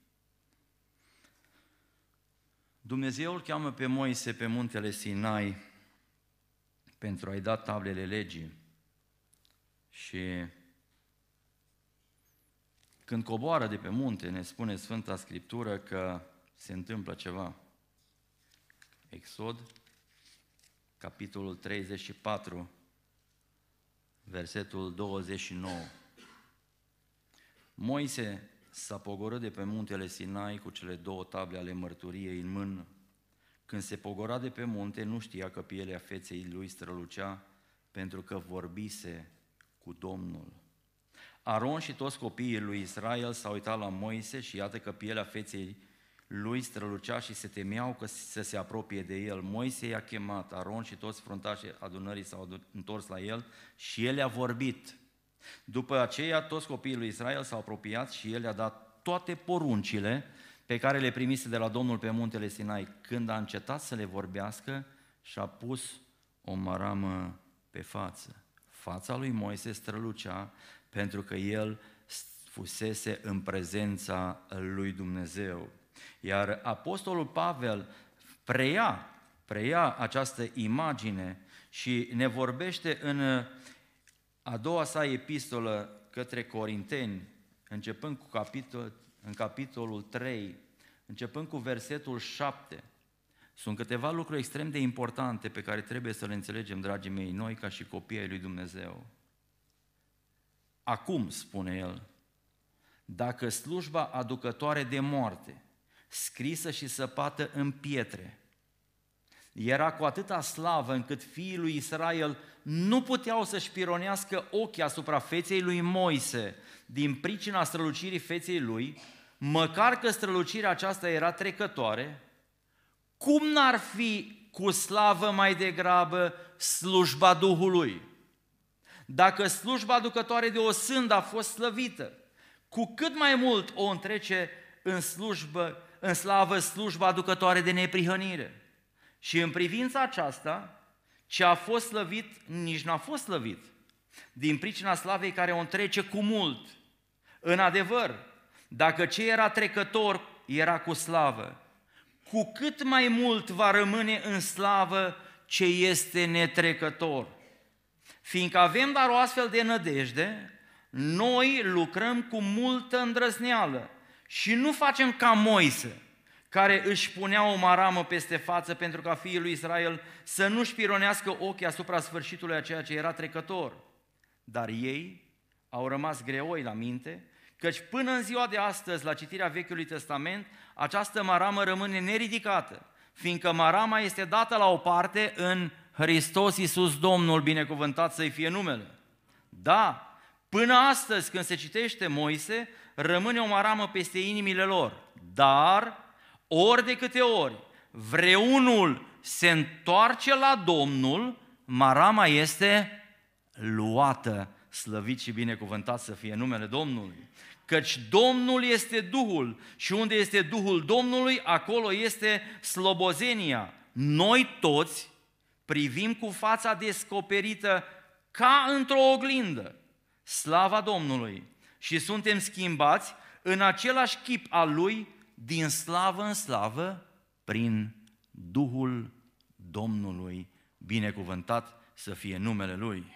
Dumnezeu îl cheamă pe Moise pe muntele Sinai pentru a-i da tablele legii și când coboară de pe munte, ne spune Sfânta Scriptură că se întâmplă ceva. Exod, capitolul treizeci și patru, versetul douăzeci și nouă. Moise s-a pogorât de pe muntele Sinai cu cele două table ale mărturiei în mână. Când se pogora de pe munte, nu știa că pielea feței lui strălucea, pentru că vorbise cu Domnul. Aron și toți copiii lui Israel s-au uitat la Moise și iată că pielea feței lui strălucea și se temeau că să se apropie de el. Moise i-a chemat, Aron și toți fruntașii adunării s-au întors la el și el a vorbit. După aceea, toți copiii lui Israel s-au apropiat și el a dat toate poruncile pe care le primise de la Domnul pe muntele Sinai. Când a încetat să le vorbească, și-a pus o măramă pe față. Fața lui Moise strălucea pentru că el fusese în prezența lui Dumnezeu. Iar apostolul Pavel preia, preia această imagine și ne vorbește în a doua sa epistolă către Corinteni, începând cu capitol, în capitolul trei, începând cu versetul șapte. Sunt câteva lucruri extrem de importante pe care trebuie să le înțelegem, dragii mei, noi ca și copii ai lui Dumnezeu. Acum, spune el, dacă slujba aducătoare de moarte, scrisă și săpată în pietre, era cu atâta slavă încât fiii lui Israel nu puteau să-și pironească ochii asupra feței lui Moise din pricina strălucirii feței lui, măcar că strălucirea aceasta era trecătoare, cum n-ar fi cu slavă mai degrabă slujba Duhului? Dacă slujba aducătoare de o sândă a fost slăvită, cu cât mai mult o întrece în, slujbă, în slavă slujba aducătoare de neprihănire. Și în privința aceasta, ce a fost slăvit, nici n-a fost slăvit, din pricina slavei care o întrece cu mult. În adevăr, dacă ce era trecător era cu slavă, cu cât mai mult va rămâne în slavă ce este netrecător. Fiindcă avem dar o astfel de nădejde, noi lucrăm cu multă îndrăzneală și nu facem ca Moise, care își punea o maramă peste față pentru ca fiii lui Israel să nu-și pironească ochii asupra sfârșitului a ceea ce era trecător. Dar ei au rămas greoi la minte, căci până în ziua de astăzi, la citirea Vechiului Testament, această maramă rămâne neridicată, fiindcă marama este dată la o parte în Hristos Iisus Domnul, binecuvântat să-i fie numele. Da, până astăzi când se citește Moise, rămâne o maramă peste inimile lor, dar ori de câte ori vreunul se întoarce la Domnul, marama este luată, slăvit și binecuvântat să fie numele Domnului. Căci Domnul este Duhul și unde este Duhul Domnului, acolo este slobozenia. Noi toți privim cu fața descoperită ca într-o oglindă slava Domnului și suntem schimbați în același chip al Lui din slavă în slavă prin Duhul Domnului, binecuvântat să fie numele Lui.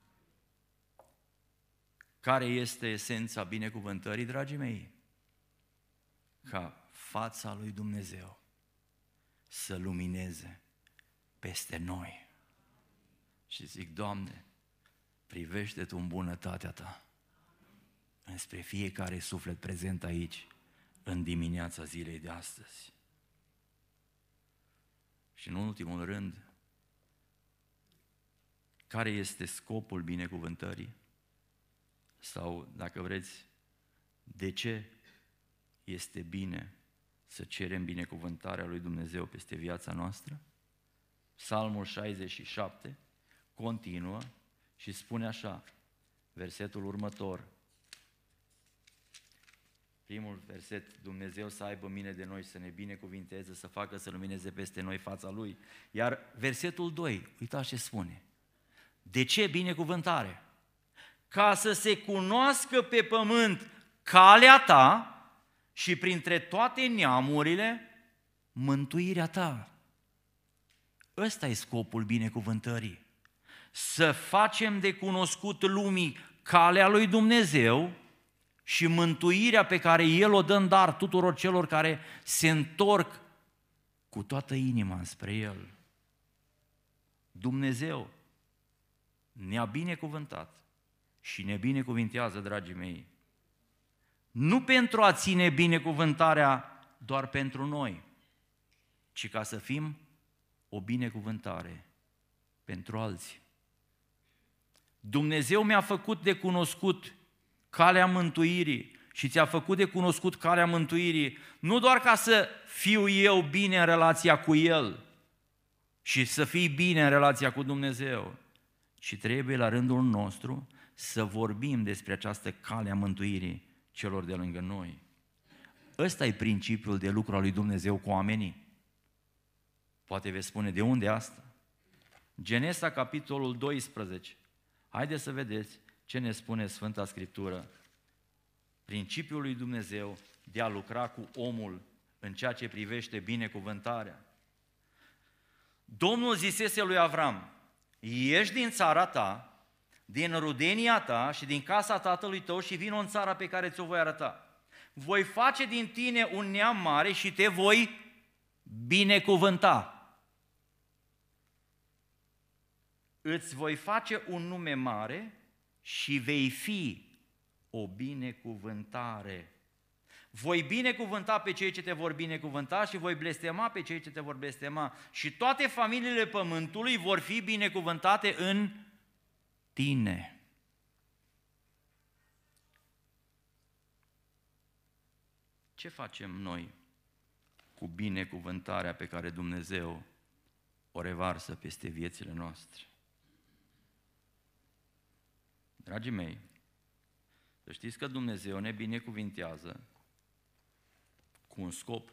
Care este esența binecuvântării, dragii mei? Ca fața lui Dumnezeu să lumineze peste noi. Și zic, Doamne, privește Tu în bunătatea Ta înspre fiecare suflet prezent aici în dimineața zilei de astăzi. Și în ultimul rând, care este scopul binecuvântării? Sau, dacă vreți, de ce este bine să cerem binecuvântarea lui Dumnezeu peste viața noastră? Psalmul șaizeci și șapte continuă și spune așa, versetul următor. Primul verset, Dumnezeu să aibă mine de noi, să ne binecuvinteze, să facă să lumineze peste noi fața Lui. Iar versetul doi, uitați ce spune. De ce binecuvântare? Ca să se cunoască pe pământ calea Ta și printre toate neamurile mântuirea Ta. Ăsta e scopul binecuvântării. Să facem de cunoscut lumii calea lui Dumnezeu și mântuirea pe care El o dă în dar tuturor celor care se întorc cu toată inima spre El. Dumnezeu ne-a binecuvântat și ne binecuvintează, dragii mei, nu pentru a ține binecuvântarea doar pentru noi, ci ca să fim o binecuvântare pentru alții. Dumnezeu mi-a făcut de cunoscut calea mântuirii și ți-a făcut de cunoscut calea mântuirii nu doar ca să fiu eu bine în relația cu El și să fii bine în relația cu Dumnezeu, ci trebuie la rândul nostru să vorbim despre această cale a mântuirii celor de lângă noi. Ăsta e principiul de lucru al lui Dumnezeu cu oamenii. Poate veți spune, de unde asta? Genesa, capitolul doisprezece. Haideți să vedeți ce ne spune Sfânta Scriptură. Principiul lui Dumnezeu de a lucra cu omul în ceea ce privește binecuvântarea. Domnul zisese lui Avram, ieși din țara ta, din rudenia ta și din casa tatălui tău și vino în țara pe care ți-o voi arăta. Voi face din tine un neam mare și te voi binecuvânta. Îți voi face un nume mare și vei fi o binecuvântare. Voi binecuvânta pe cei ce te vor binecuvânta și voi blestema pe cei ce te vor blestema. Și toate familiile pământului vor fi binecuvântate în tine. Ce facem noi cu binecuvântarea pe care Dumnezeu o revarsă peste viețile noastre? Dragii mei, să știți că Dumnezeu ne binecuvintează cu un scop.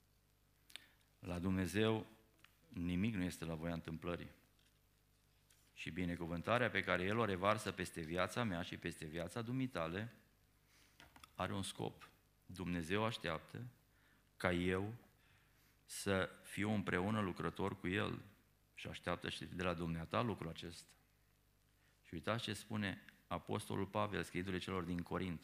La Dumnezeu nimic nu este la voia întâmplării. și binecuvântarea pe care El o revarsă peste viața mea și peste viața dumitale are un scop. Dumnezeu așteaptă ca eu să fiu împreună lucrător cu El și așteaptă și de la dumneata lucrul acesta. Și uitați ce spune Apostolul Pavel, scriindu-le celor din Corint.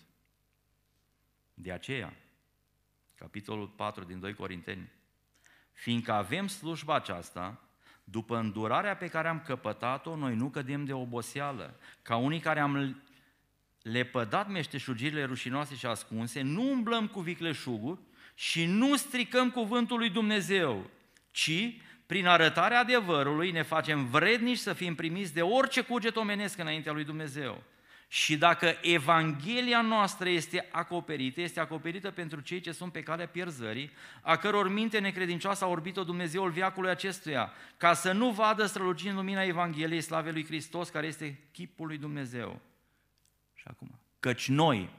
De aceea, capitolul patru din doi Corinteni, fiindcă avem slujba aceasta, după îndurarea pe care am căpătat-o, noi nu cădem de oboseală, ca unii care am lepădat meșteșugirile rușinoase și ascunse, nu umblăm cu vicleșuguri și nu stricăm cuvântul lui Dumnezeu, ci, prin arătarea adevărului, ne facem vrednici să fim primiți de orice cuget omenesc înaintea lui Dumnezeu. Și dacă Evanghelia noastră este acoperită, este acoperită pentru cei ce sunt pe calea pierzării, a căror minte necredincioasă a orbit-o Dumnezeul veacului acestuia, ca să nu vadă strălucind lumina Evangheliei slavei lui Hristos, care este chipul lui Dumnezeu. Și acum, căci noi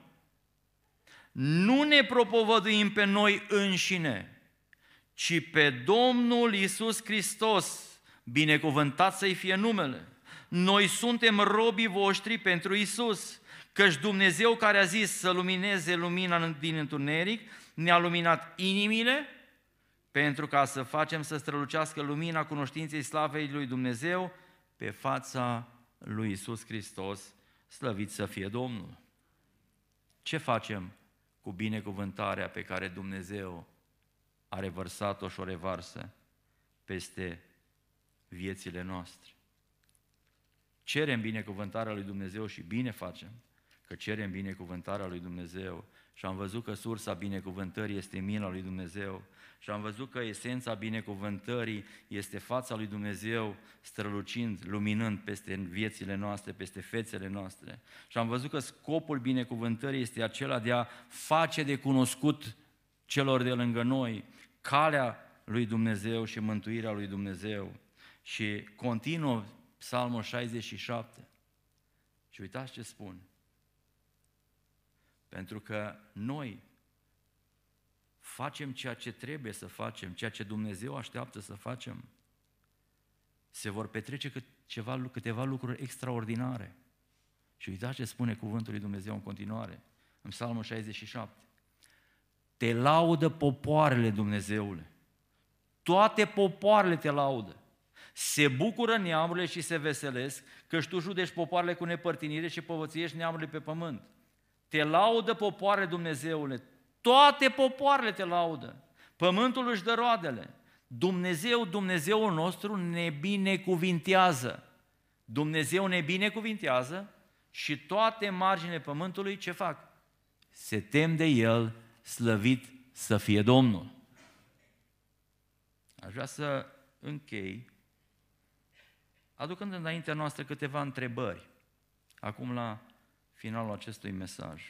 nu ne propovăduim pe noi înșine, ci pe Domnul Iisus Hristos, binecuvântat să-i fie numele. Noi suntem robii voștri pentru Iisus, căci Dumnezeu care a zis să lumineze lumina din întuneric, ne-a luminat inimile pentru ca să facem să strălucească lumina cunoștinței slavei lui Dumnezeu pe fața lui Iisus Hristos, slăvit să fie Domnul. Ce facem cu binecuvântarea pe care Dumnezeu a revărsat-o și o revarsă peste viețile noastre? Cerem binecuvântarea lui Dumnezeu și bine facem că cerem binecuvântarea lui Dumnezeu. Și am văzut că sursa binecuvântării este mila lui Dumnezeu și am văzut că esența binecuvântării este fața lui Dumnezeu strălucind, luminând peste viețile noastre, peste fețele noastre. Și am văzut că scopul binecuvântării este acela de a face de cunoscut celor de lângă noi calea lui Dumnezeu și mântuirea lui Dumnezeu. Și continuă Psalmul șaizeci și șapte. Și uitați ce spun. Pentru că noi facem ceea ce trebuie să facem, ceea ce Dumnezeu așteaptă să facem, se vor petrece ceva, câteva lucruri extraordinare. Și uitați ce spune cuvântul lui Dumnezeu în continuare, în Psalmul șaizeci și șapte. Te laudă popoarele, Dumnezeule. Toate popoarele te laudă. Se bucură neamurile și se veselesc, căci tu judeci popoarele cu nepărtinire și povățuiești neamurile pe pământ. Te laudă popoarele, Dumnezeule, toate popoarele te laudă, pământul își dă roadele. Dumnezeu, Dumnezeul nostru ne binecuvintează. Dumnezeu ne binecuvintează și toate marginile pământului ce fac? Se tem de El, slăvit să fie Domnul. Aș vrea să închei aducând înaintea noastră câteva întrebări, acum la finalul acestui mesaj.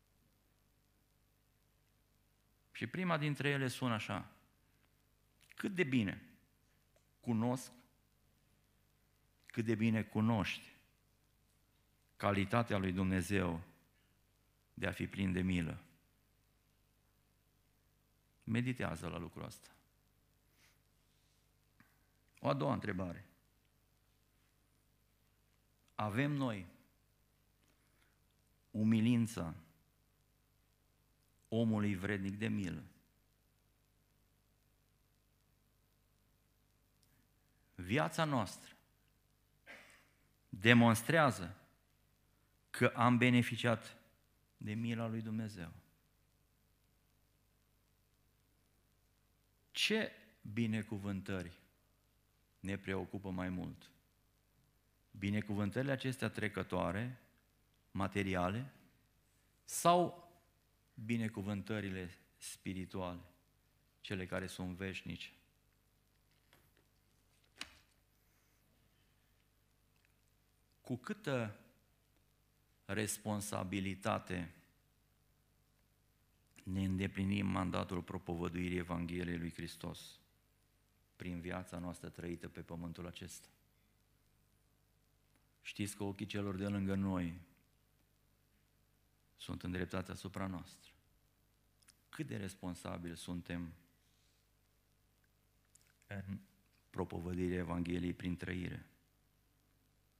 Și prima dintre ele sună așa: cât de bine cunosc, cât de bine cunoști calitatea lui Dumnezeu de a fi plin de milă? Meditează la lucrul ăsta. O a doua întrebare. Avem noi umilința omului vrednic de milă? Viața noastră demonstrează că am beneficiat de mila lui Dumnezeu. Ce binecuvântări ne preocupă mai mult? Binecuvântările acestea trecătoare, materiale, sau binecuvântările spirituale, cele care sunt veșnice? Cu câtă responsabilitate ne îndeplinim mandatul propovăduirii Evangheliei lui Hristos prin viața noastră trăită pe pământul acesta? Știți că ochii celor de lângă noi sunt îndreptați asupra noastră. Cât de responsabili suntem în propovădirea Evangheliei prin trăire?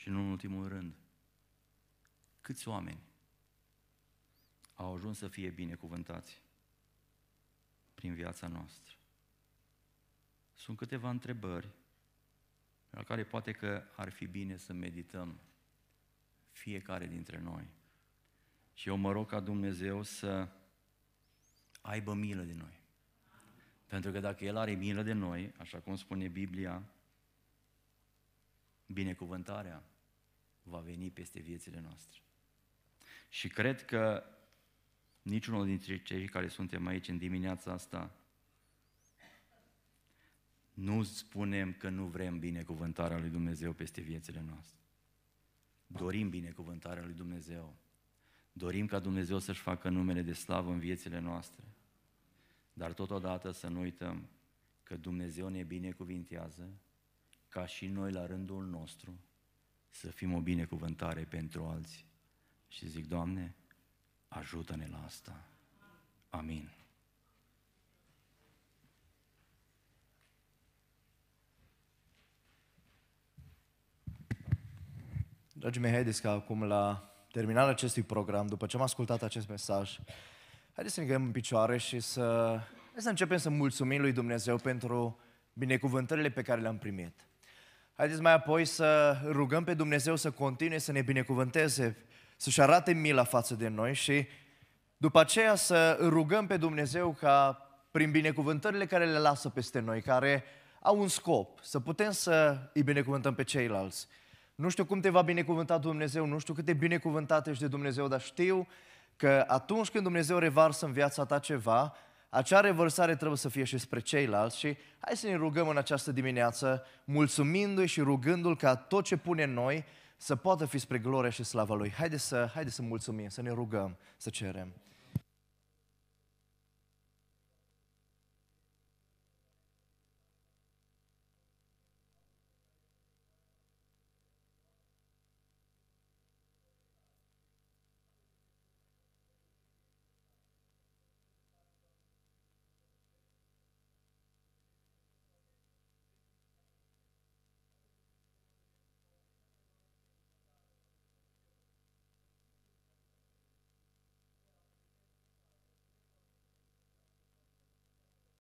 Și nu în ultimul rând, câți oameni au ajuns să fie binecuvântați prin viața noastră? Sunt câteva întrebări la care poate că ar fi bine să medităm fiecare dintre noi. Și eu mă rog ca Dumnezeu să aibă milă de noi. Pentru că dacă El are milă de noi, așa cum spune Biblia, binecuvântarea va veni peste viețile noastre. Și cred că niciunul dintre cei care suntem aici în dimineața asta nu spunem că nu vrem binecuvântarea lui Dumnezeu peste viețile noastre. Dorim binecuvântarea lui Dumnezeu. Dorim ca Dumnezeu să-și facă numele de slavă în viețile noastre. Dar totodată să nu uităm că Dumnezeu ne binecuvintează ca și noi la rândul nostru să fim o binecuvântare pentru alții. Și zic, Doamne, ajută-ne la asta. Amin. Dragii mei, haideți că acum la terminarea acestui program, după ce am ascultat acest mesaj, haideți să ne gândim în picioare și să, hai să începem să mulțumim lui Dumnezeu pentru binecuvântările pe care le-am primit. Haideți mai apoi să rugăm pe Dumnezeu să continue să ne binecuvânteze, să-și arate mila față de noi și după aceea să rugăm pe Dumnezeu ca prin binecuvântările care le lasă peste noi, care au un scop, să putem să îi binecuvântăm pe ceilalți. Nu știu cum te va binecuvânta Dumnezeu, nu știu cât de binecuvântat ești de Dumnezeu, dar știu că atunci când Dumnezeu revarsă în viața ta ceva, acea revărsare trebuie să fie și spre ceilalți și hai să ne rugăm în această dimineață, mulțumindu-i și rugându-L ca tot ce pune în noi să poată fi spre gloria și slava Lui. Haideți să, haideți să mulțumim, să ne rugăm, să cerem.